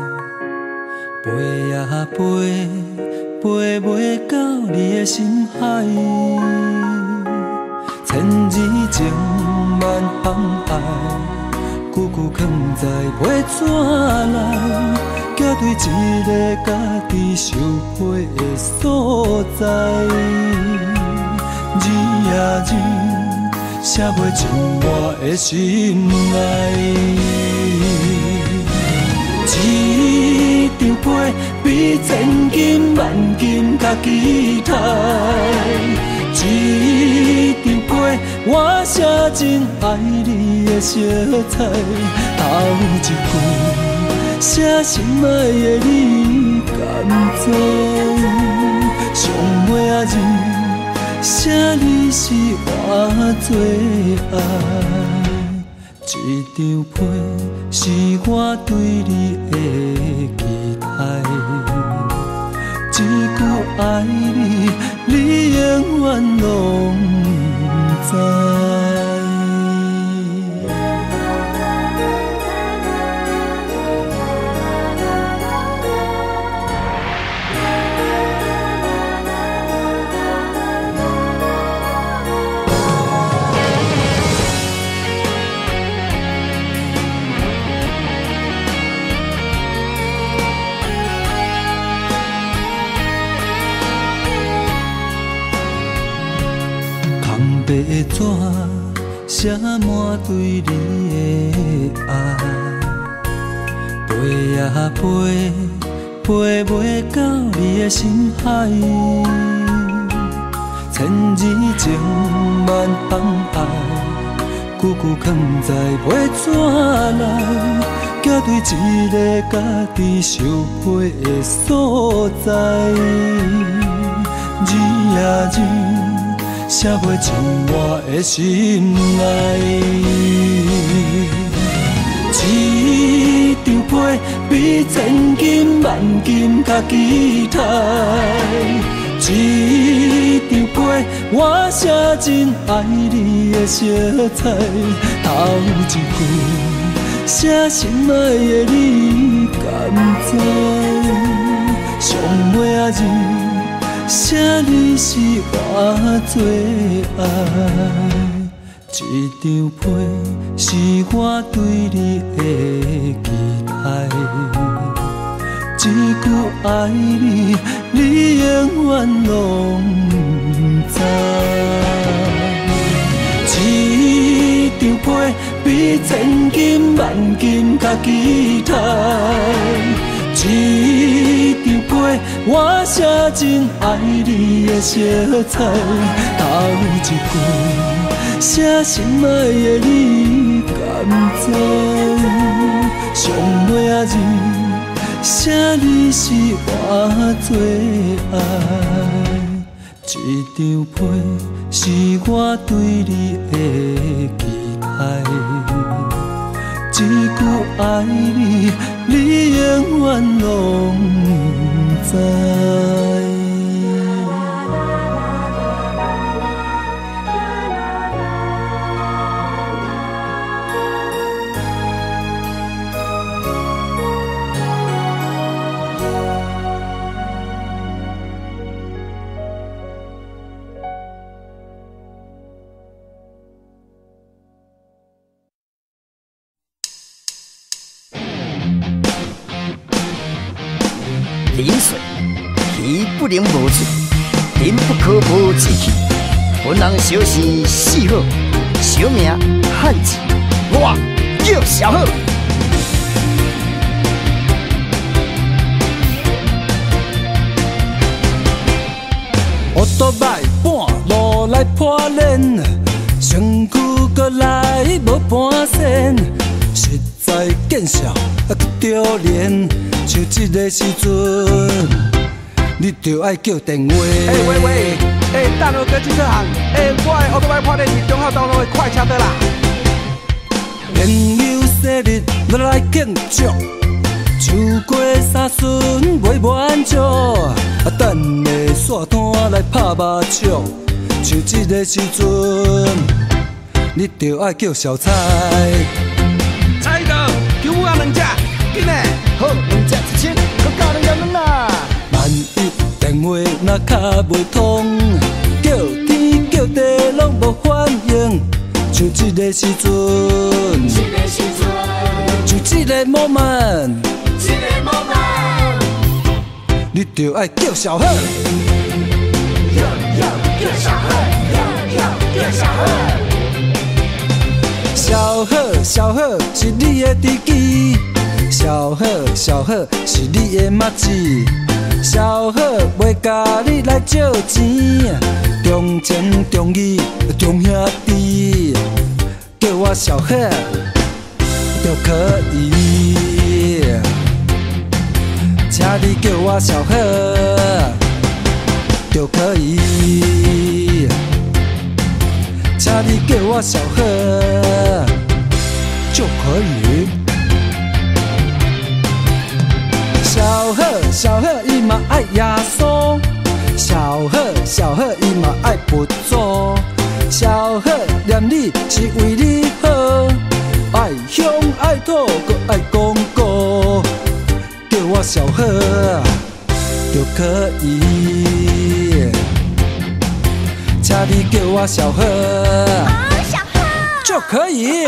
飞呀飞，飞袂到你的心海。千字情万航海，久久藏在批纸内，寄对一个家己受批的所在。字呀字。写袂尽我的心内，一张被比千金万金较期待，一张被我写尽爱你的色彩，头一句写心爱的你敢知？上尾仔字。 啥你是我最爱？一张被是我对你的期待，一句爱你，你永远拢知。白纸写满对你的爱，飞呀飞，飞袂到你的心海。千字情万放爱，句句藏在白纸内，寄对一个家己相配的所在。字呀字。写袂进我的心内，一张被比千金万金较期待，一张被我写真爱你的色彩，头一句写心爱的你敢知？上尾仔字。啥你是我最爱？一张被是我对你的期待，一句爱你，你永远拢知。一张被比千金万金较期待。一张被我写真爱你的色彩，头一句写心爱的你敢知？上尾仔字写你是我最爱，一张被是我对你的期待。一句爱你，你永远拢知。 饮水，鱼不能无水，人不可无志气。本人小是四好，小名汉字，我叫小好。 乌多摆半路来破练，身躯搁来无半仙，实在见笑啊丢脸。像这个时阵，你就爱叫电话。 喂，等我去汽车行。我的乌多摆破练是中孝东路的快车队啦。 朋友生日要来庆祝，唱过三巡袂满足，等下线摊来拍麻将。像这个时阵，你就爱叫小菜。 菜刀，求我两只，紧嘞！ 好，两只1000，搁加2个啦。 万一电话若卡袂通，叫天叫地拢无反应，像这个时阵，就这个 moment， 你就爱叫小贺。叫小贺，叫小贺。小贺，小贺是你的知己。小贺，小贺是你的麻子，小贺袂甲你来借钱，重情重义重兄弟，叫我小贺就可以，请你叫我小贺就可以。 小贺就可以。小贺伊嘛爱耶稣，小贺伊嘛爱佛祖，小贺念你是为你好，爱乡爱土搁爱公告，叫我小贺就可以，请你叫我小贺， 小贺就可以。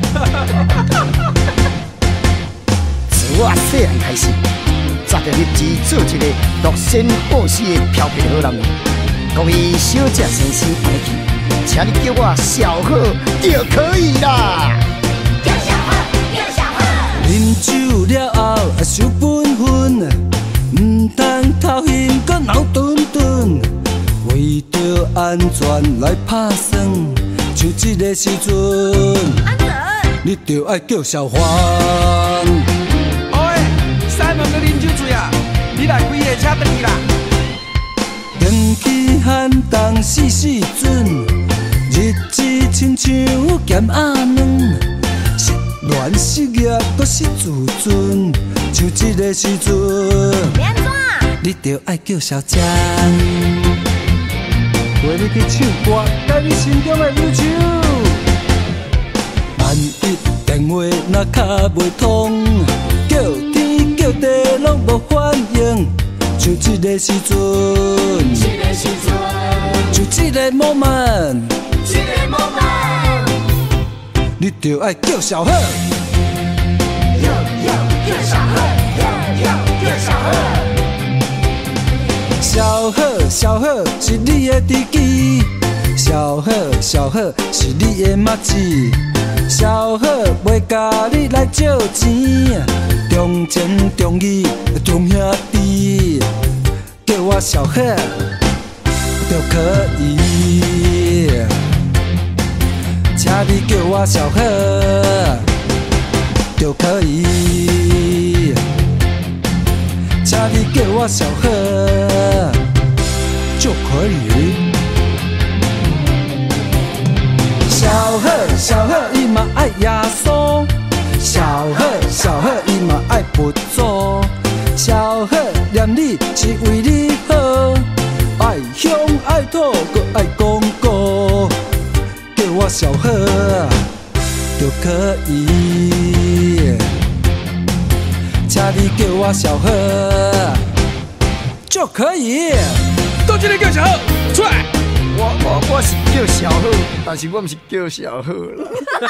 自我细汉开始，扎着立志做一个乐善好施的漂皮好人。各位小姐先生安尼去，请你叫我小贺就可以啦。 叫小贺，叫小贺。 啉酒了后要守本分，唔通偷闲搁闹顿顿，为着安全来拍算。像这个时阵，你就爱叫小黄。 喂，西门个啉酒醉啊！你来开夜车转去啦。 天气寒冬四准，日子亲像咸鸭卵，失恋失业搁失自尊。像这个时阵，你就爱叫小江。陪你去唱歌，改你心中的忧愁。万一电话若卡袂通，叫天叫地拢无反应。像这个时阵，就这个 moment， 你就爱叫小贺。 叫小贺，叫小贺。 小贺是你的知己，小贺是你的麻子，小贺袂甲你来借钱，重情重义重兄弟，叫我小贺就可以，请你叫我小贺就可以。请你叫我小贺就可以。小贺伊嘛爱耶稣，小贺伊嘛爱佛祖，小贺念你是为你好，爱乡爱土搁爱公告，叫我小贺就可以。请你叫我小贺就可以。 都今天叫小贺出来。 我是叫小贺，但是我不是叫小贺啦。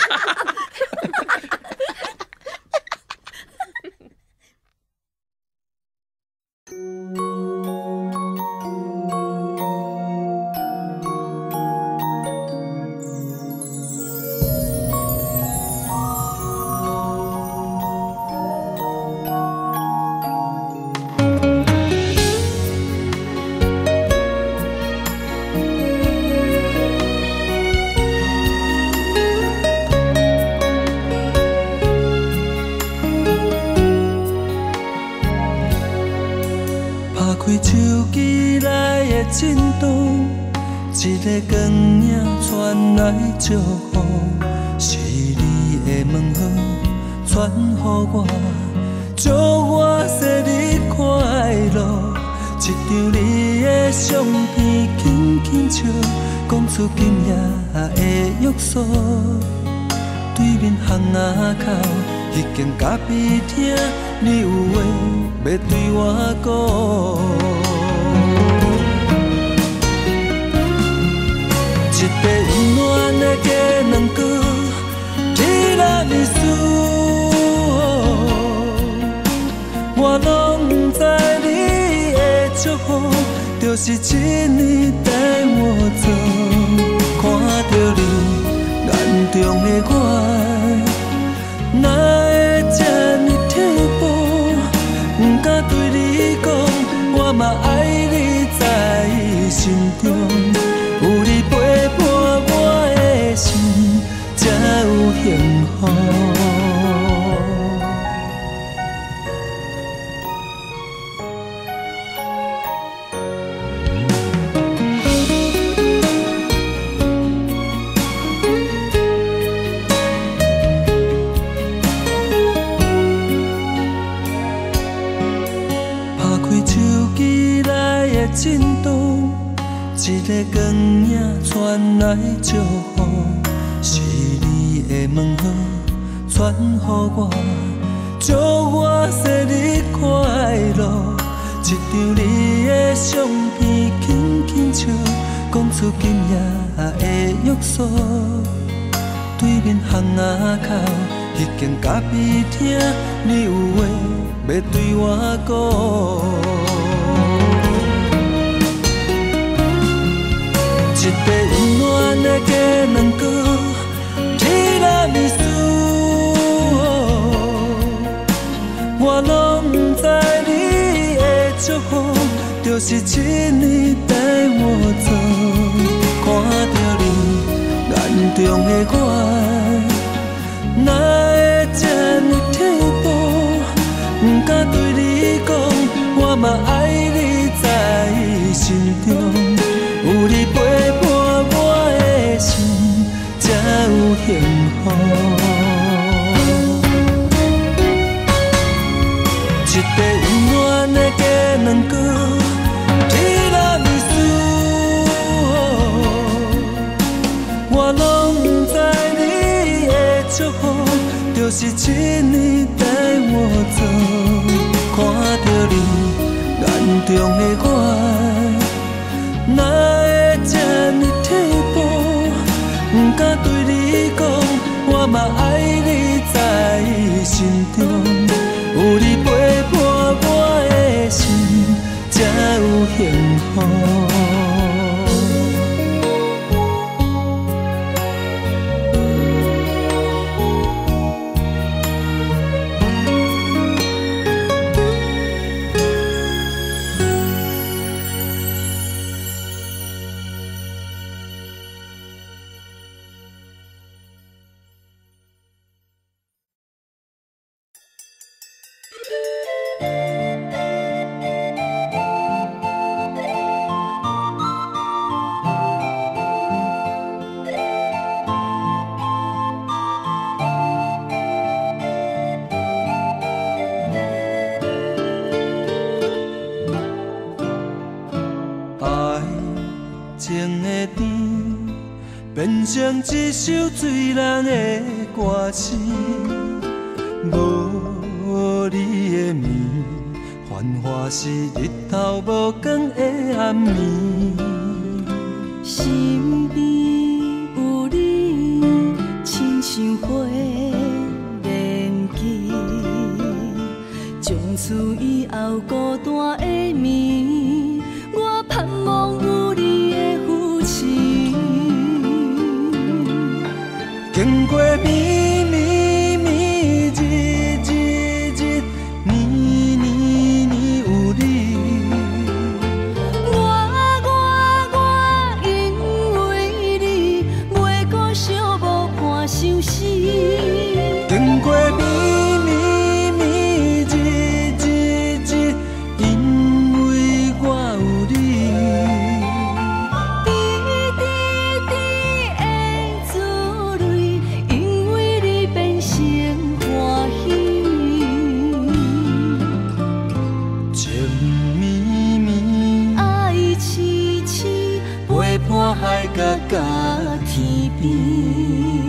开手机来的震动，一个光影传来祝福，是你的问候传予我，祝我生日快乐。一张你的相片轻轻笑，讲出今夜的约束。对面巷仔口，迄间咖啡厅，你有话要对我讲。一个温暖的家两句，你若秘书，我拢不知你的祝福，就是一年带我走。看着你眼中的我，哪会这么退步？不敢对你讲，我嘛爱你在心中。有你陪伴我的心，才有幸福。 震动，一个光影传来祝福，是你的问候传予我，祝我生日快乐。一张你的相片轻轻笑，讲出今夜的约束。对面巷仔口，迄间咖啡厅，你有话要对我讲。一个温暖的家两个，提拉米苏，我拢不知你的祝福，就是一年带我走。看着你眼中的我，哪会这么退步？不敢对你讲，我嘛爱你在心中。有你陪伴我的心，才有幸福。一个温暖的家两个，提拉米苏，我拢不知你的祝福，就是一年带我走。看着你眼中的我，哪会这么退步？不敢对你讲，我嘛爱你在心中。有你陪伴我的心，才有幸福。变成一首醉人的歌词，无你的暝，繁华是日头无光的暗暝。 身边有你，亲像花连枝，从此以后孤单的暝，我盼望有你的扶持。 经过绵绵绵，日日日，年年年有你。 我因为你，袂搁寂寞伴相思。 经过绵绵绵，日日日，因为我有你。海角甲天边。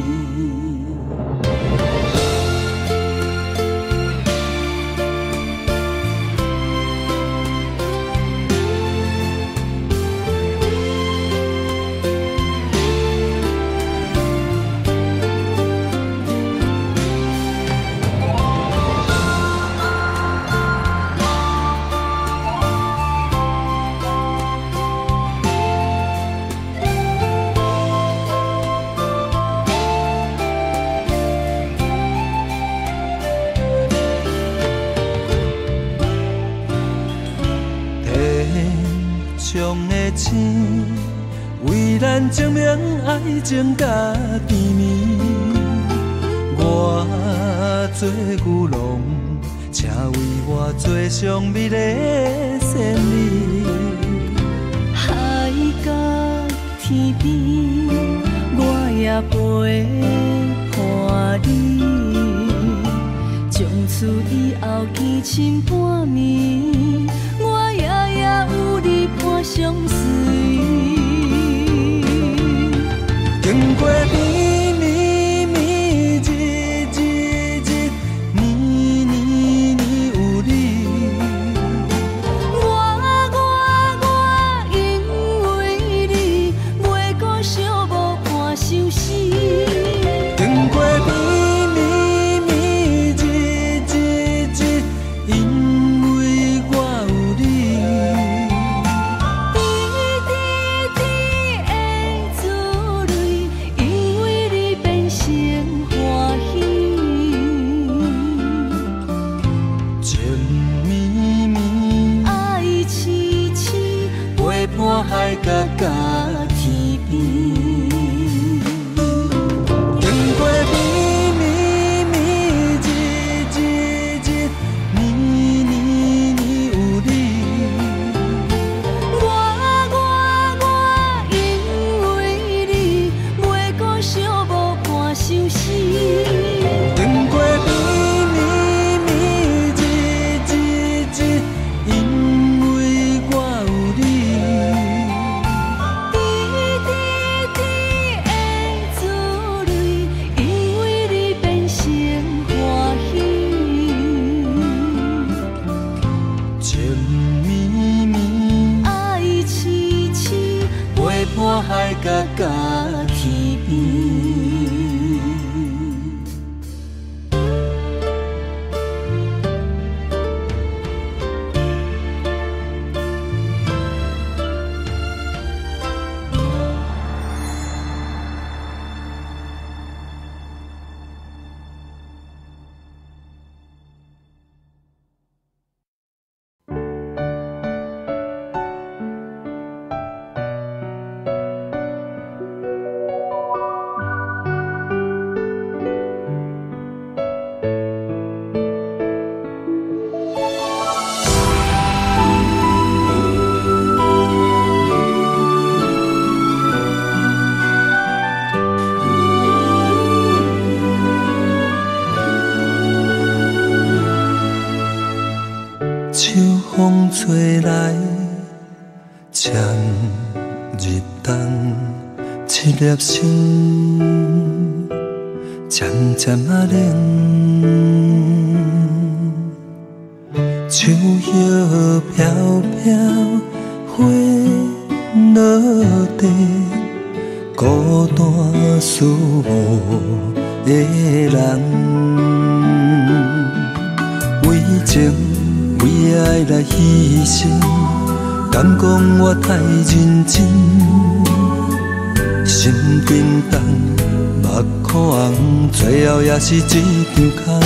上的星，为咱证明爱情甲甜蜜。我做牛郎，请为我做上美丽的仙女。 海角天边，我也陪伴你。从此以后，牵亲半暝，我夜夜有你伴相随。 经过绵绵绵日日日年年年有你， 我因为你袂搁寂寞伴相思。 经过绵绵绵日日日，因为我有你。 滴滴滴的珠泪，因为你变成欢喜。 情绵绵， 爱痴痴， 陪伴海角甲天边。经过绵绵绵日日日年年年有你。 我因为你袂搁寂寞伴相思。 经过绵绵绵日日日，因为我有你。 滴滴滴的珠泪，因为你变成欢喜。 情绵绵， 爱痴痴， 陪伴海角甲天边。秋风吹来，渐入冬，七粒心渐渐啊冷。秋叶飘飘，花落地，孤单思无的人，为情。为爱来牺牲，敢讲我太认真，心冰冻，目眶红，最后也是一场空。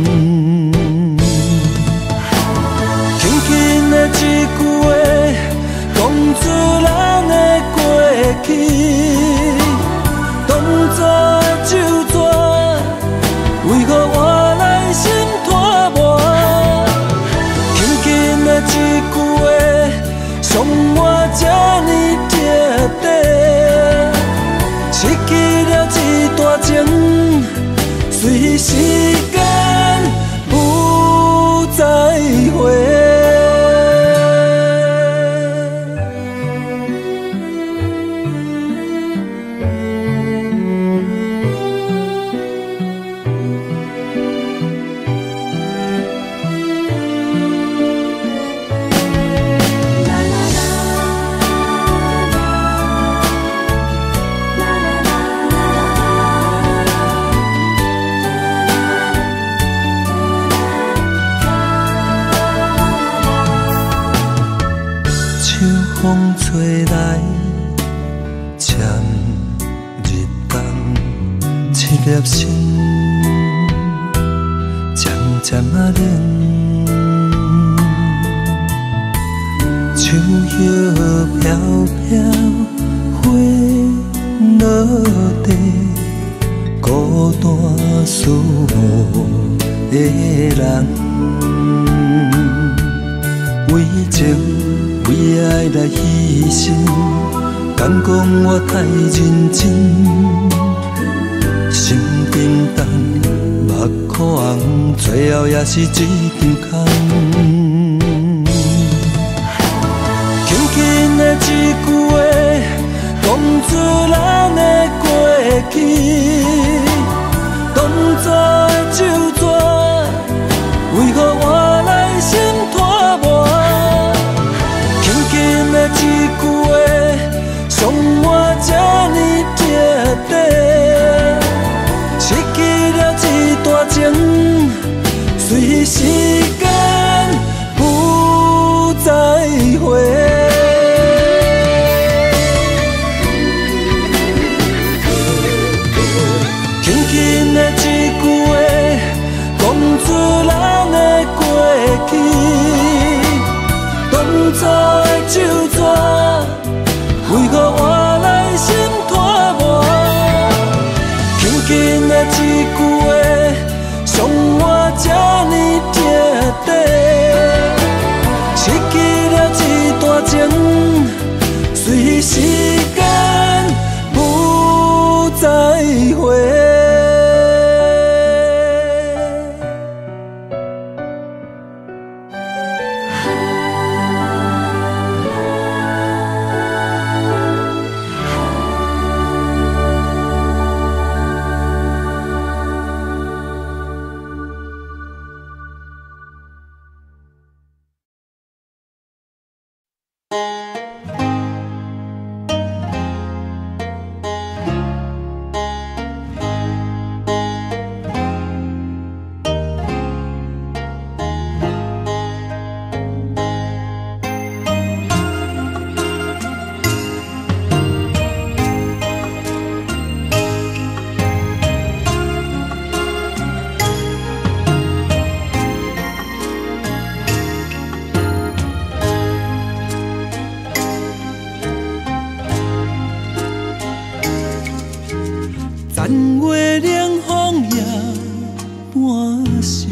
轻轻的一句话，讲出咱的过去，当作酒醉，为何换来心拖磨？一句话，伤我这呢彻底，失去了一段情，随时间不再回。风吹来，渐入冬，七粒心渐渐啊冷。秋叶飘飘，花落地，孤单思无的人，为情。为爱来牺牲，敢讲我太认真，心冰冻，目眶红，最后也是一场空。 的一句话，讲出咱的过去，当作的旧纸，为何换来心拖磨？轻轻的一句话，伤我这呢彻底，失去了一段情，随时间不再回。轻轻的一句话，讲出咱的过去，当作的旧纸，为何换来心拖磨？轻轻的一句话，伤我这呢彻底，失去了一段情，随时间不再回。残月凉风夜半时，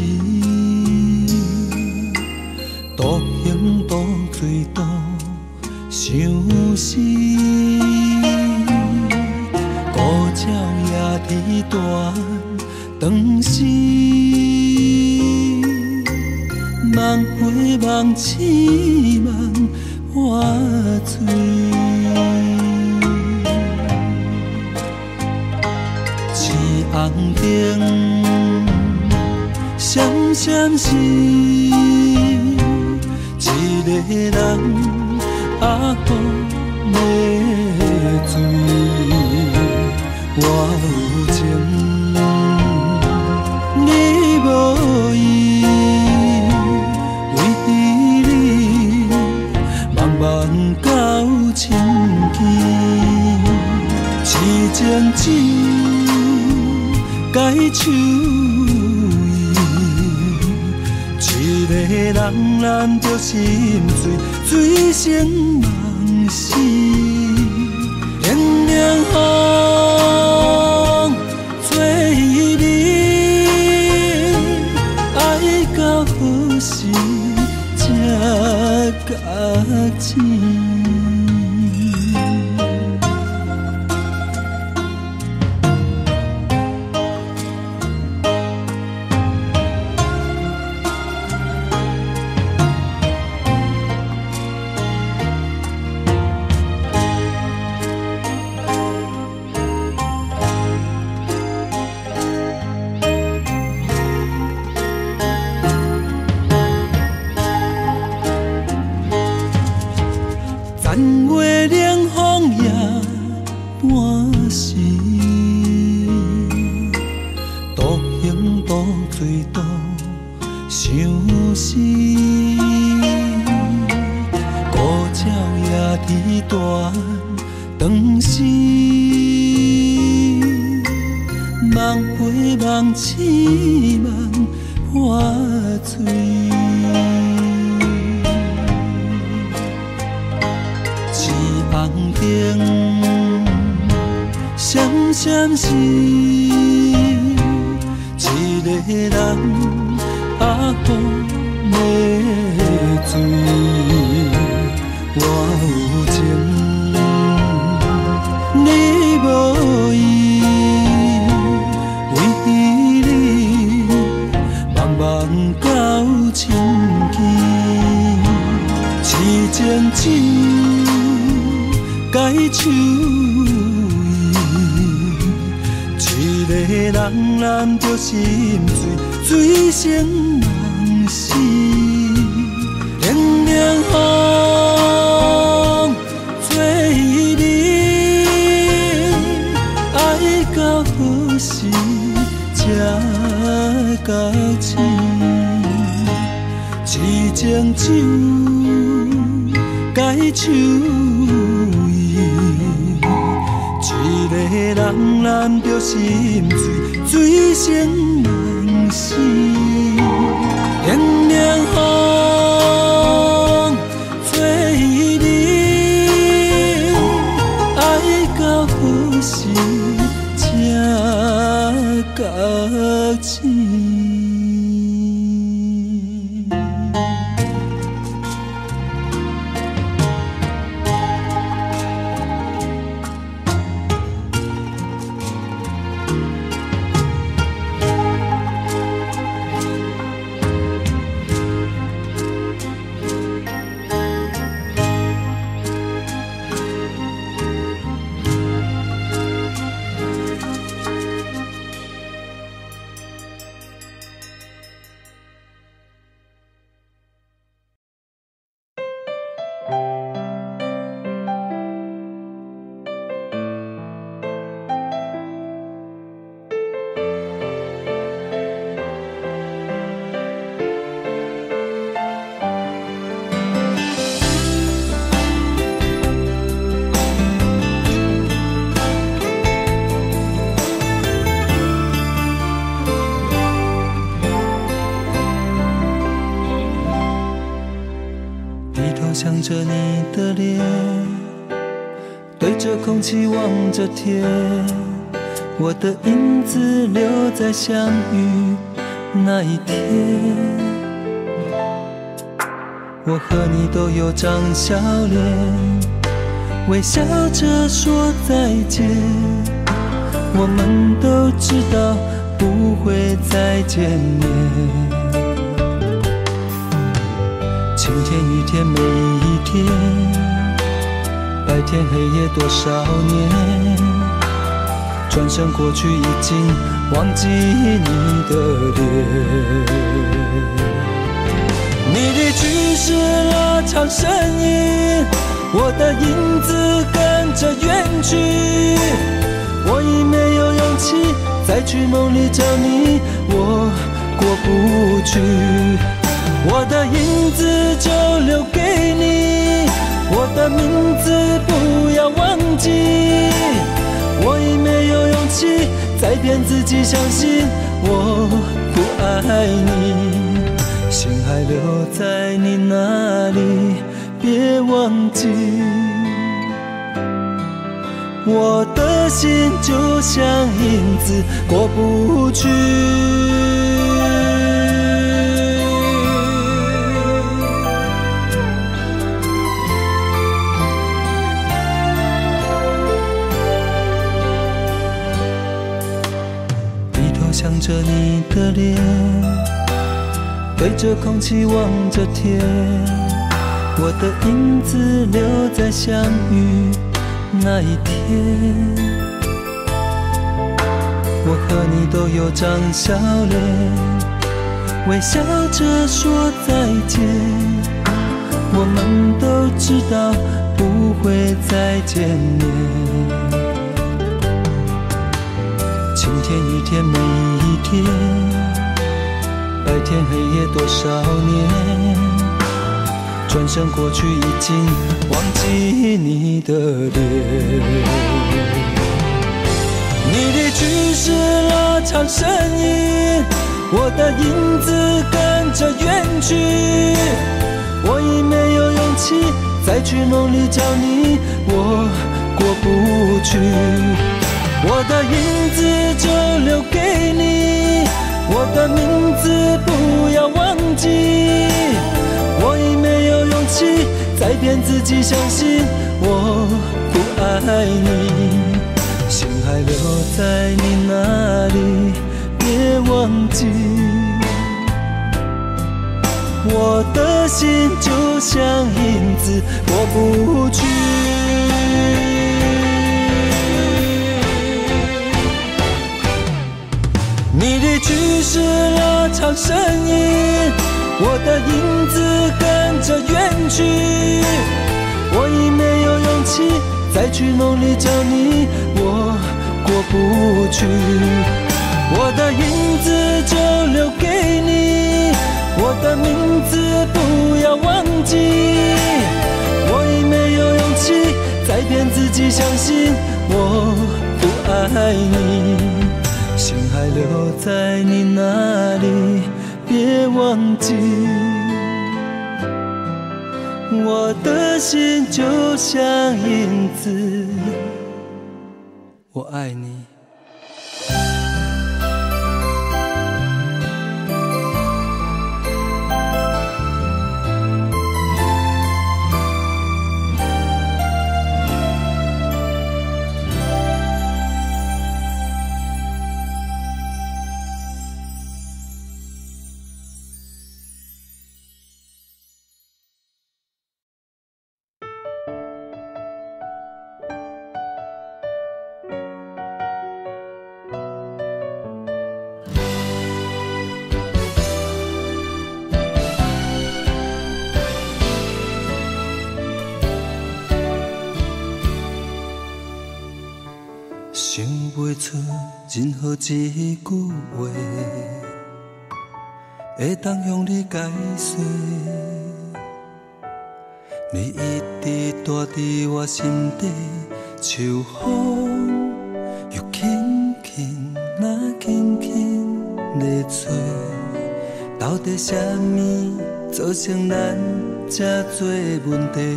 独行独醉独相思。孤鸟夜啼断肠时，梦花梦痴梦花醉。红灯闪闪时，一个人阿姑要醉。我有情，你无意，为你茫茫到深更，痴情只。该手艺，一个人难着心醉，醉成梦死。凉凉风吹你，爱到何时才觉醒？残月凉风夜半时，独行独醉独相思。孤鸟夜啼断肠时，梦花梦痴梦花醉。红灯闪闪时，一个人阿姑要醉。我有情，你无意，为你茫茫到深更，痴情只。 手伊，一个人染着心醉，醉成梦死。冷冷风吹你，爱到何时才到止？一种酒，解手伊，一个人染着心醉，醉成梦死。冷冷风吹你，爱到何时才到止？想着你的脸，对着空气望着天，我的影子留在相遇那一天。我和你都有张笑脸，微笑着说再见。我们都知道不会再见面。晴天雨天每一天，白天黑夜多少年，转身过去已经忘记你的脸。你的去世拉长身影，我的影子跟着远去，我已没有勇气再去梦里找你，我过不去。我的影子就留给你，我的名字不要忘记。我已没有勇气再骗自己相信我不爱你，心还留在你那里，别忘记。我的心就像影子过不去。想着你的脸，对着空气望着天，我的影子留在相遇那一天。我和你都有张笑脸，微笑着说再见。我们都知道不会再见面。晴天雨天每一天，白天黑夜多少年，转身过去已经忘记你的脸。你的去世拉长身影，我的影子跟着远去，我已没有勇气再去梦里找你，我过不去。我的影子就留给你，我的名字不要忘记。我已没有勇气再骗自己相信我不爱你，心还留在你那里，别忘记。我的心就像影子过不去。 失了唱声音，我的影子跟着远去，我已没有勇气再去梦里找你，我过不去。我的影子就留给你，我的名字不要忘记。我已没有勇气再骗自己相信我不爱你，心还留在你那里，别忘记。我的心就像影子，我爱你。想不出任何一句话，会当向你解释。你一直住伫我心底，像风又轻轻那轻轻在吹。到底什么造成咱这多问题？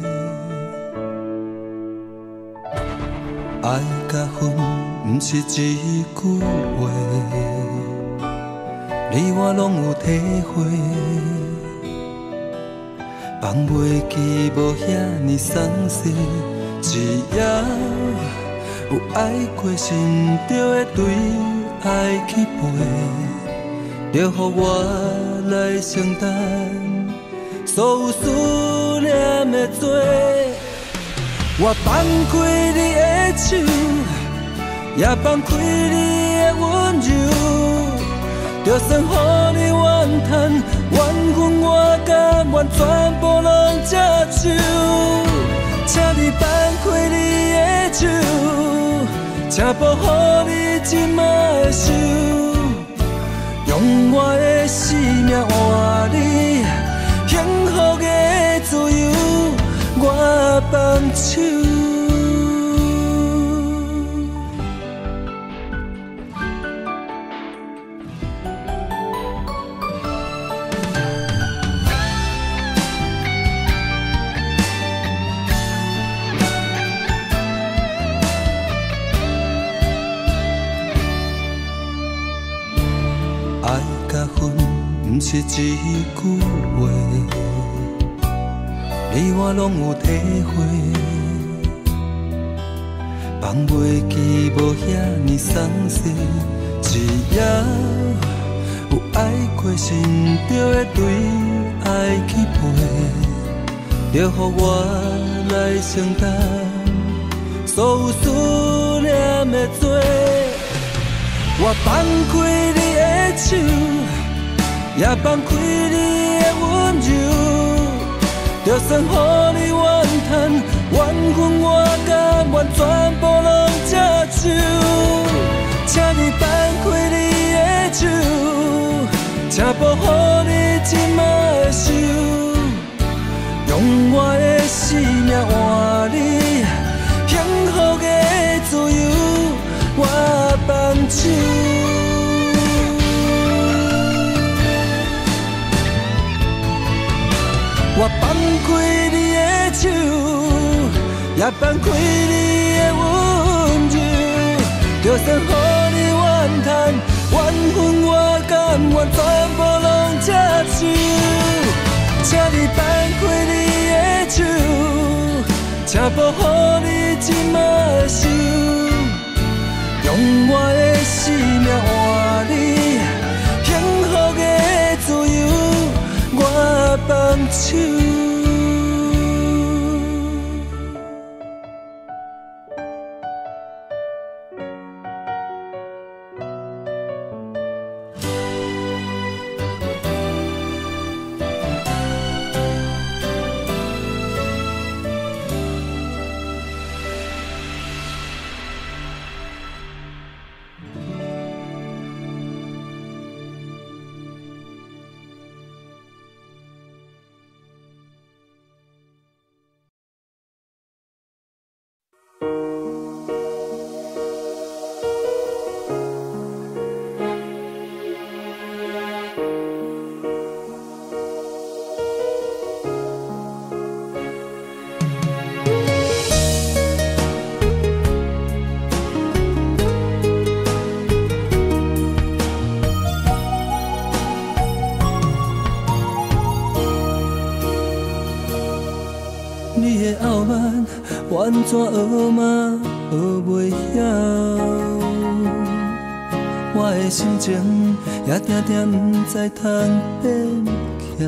爱甲恨不是一句话，你我拢有体会，放袂记无遐尼松懈，只要有爱过，心就会对爱去陪，就予我来承担所有思念的罪。我放开你的手，也放开你的温柔，就算予你怨叹，怨恨我甘愿全部拢接受。请你放开你的手，请保护你即马的手，用我的生命换你幸福的自由。我放手，爱甲恨不是一句话，你我拢有体会，放袂记无遐尼松懈，只要有爱过，心就会对爱去陪，就予我来承担所有思念的罪。我放开你的手，也放开你的温柔，就算予你怨叹，怨恨我甘愿全部拢接受。请你放开你的手，请保护你即马的手，用我的生命换你幸福的自由。我放手。我放开你的手，也放开你的温柔，就算予你怨叹，怨恨我甘愿全部拢接受。请你放开你的手，请保护你即马的手，用我的生命换你幸福的自由。我放手。 傲慢，完全学嘛学袂晓。我的心情也定定不知通变巧。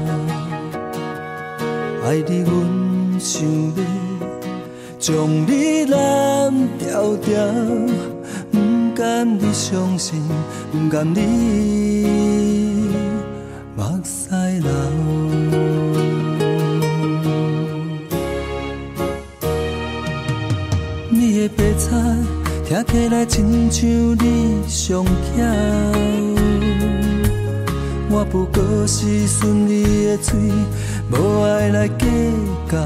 爱你，阮想要将你揽牢牢，不甘你伤心，不甘你目屎流。你的白菜听起来亲像你上巧，我不过是顺你的嘴，无爱来计较。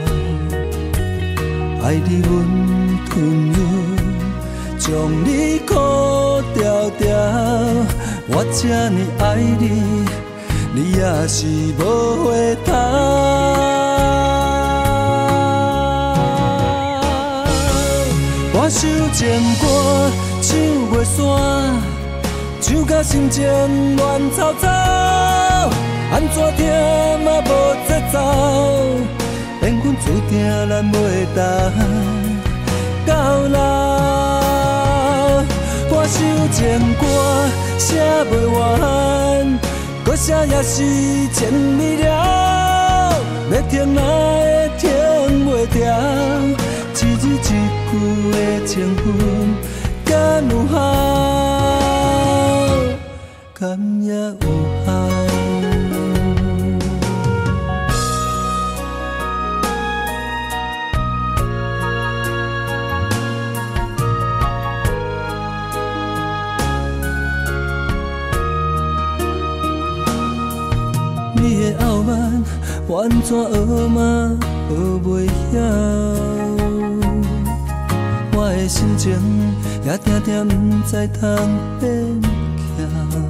爱你阮吞忍，将你苦条条，我这呢爱你，你也是无回头。我想情歌唱袂煞，唱甲心情乱糟糟，安怎听嘛无节奏，缘分注定咱袂当到老。我想情歌写袂完，搁写也是千米了，要听哪会听袂掉？一字一句的情分，敢有效？敢也有效？你的傲慢，完全学嘛学袂晓。我的心情也定定不知通变巧，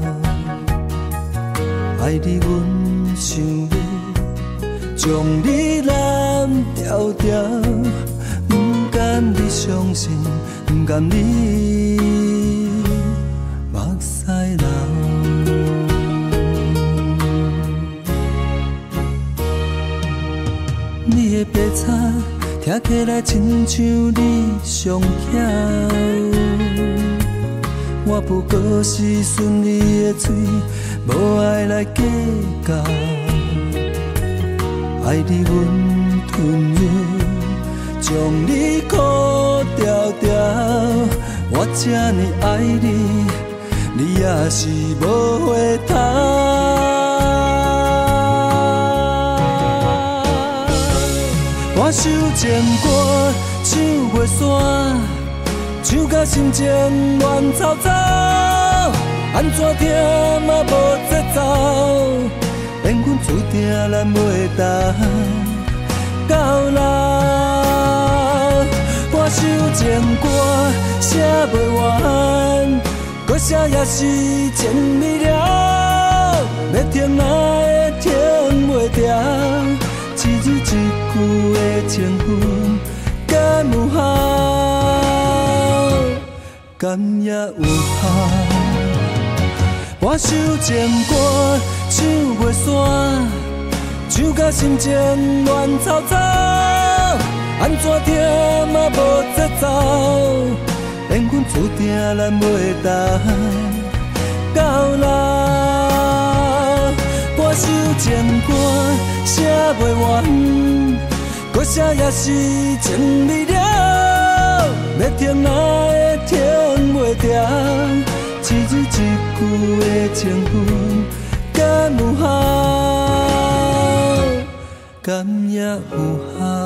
爱你阮想要将你揽牢牢，不甘你伤心，不甘你目屎流。你的白菜听起来亲像你上巧，我不过是顺你的嘴，无爱来计较。爱你阮吞忍，将你苦条条，我这呢爱你，你也是无回头。我想情歌唱袂煞，唱甲心情乱糟糟，安怎听嘛无节奏，缘分注定咱袂当到老。我想情歌写袂完，搁写也是千米了，要听哪会听袂掉？一字一句的情分，敢有效？敢也有效？我想情歌唱袂煞，唱甲心情乱糟糟，安怎听嘛无节奏，缘分注定咱袂当到老。我想情歌写袂完，搁写也是千米了，要听哪会听袂掉？一字一句的情分，敢有效？敢也有效？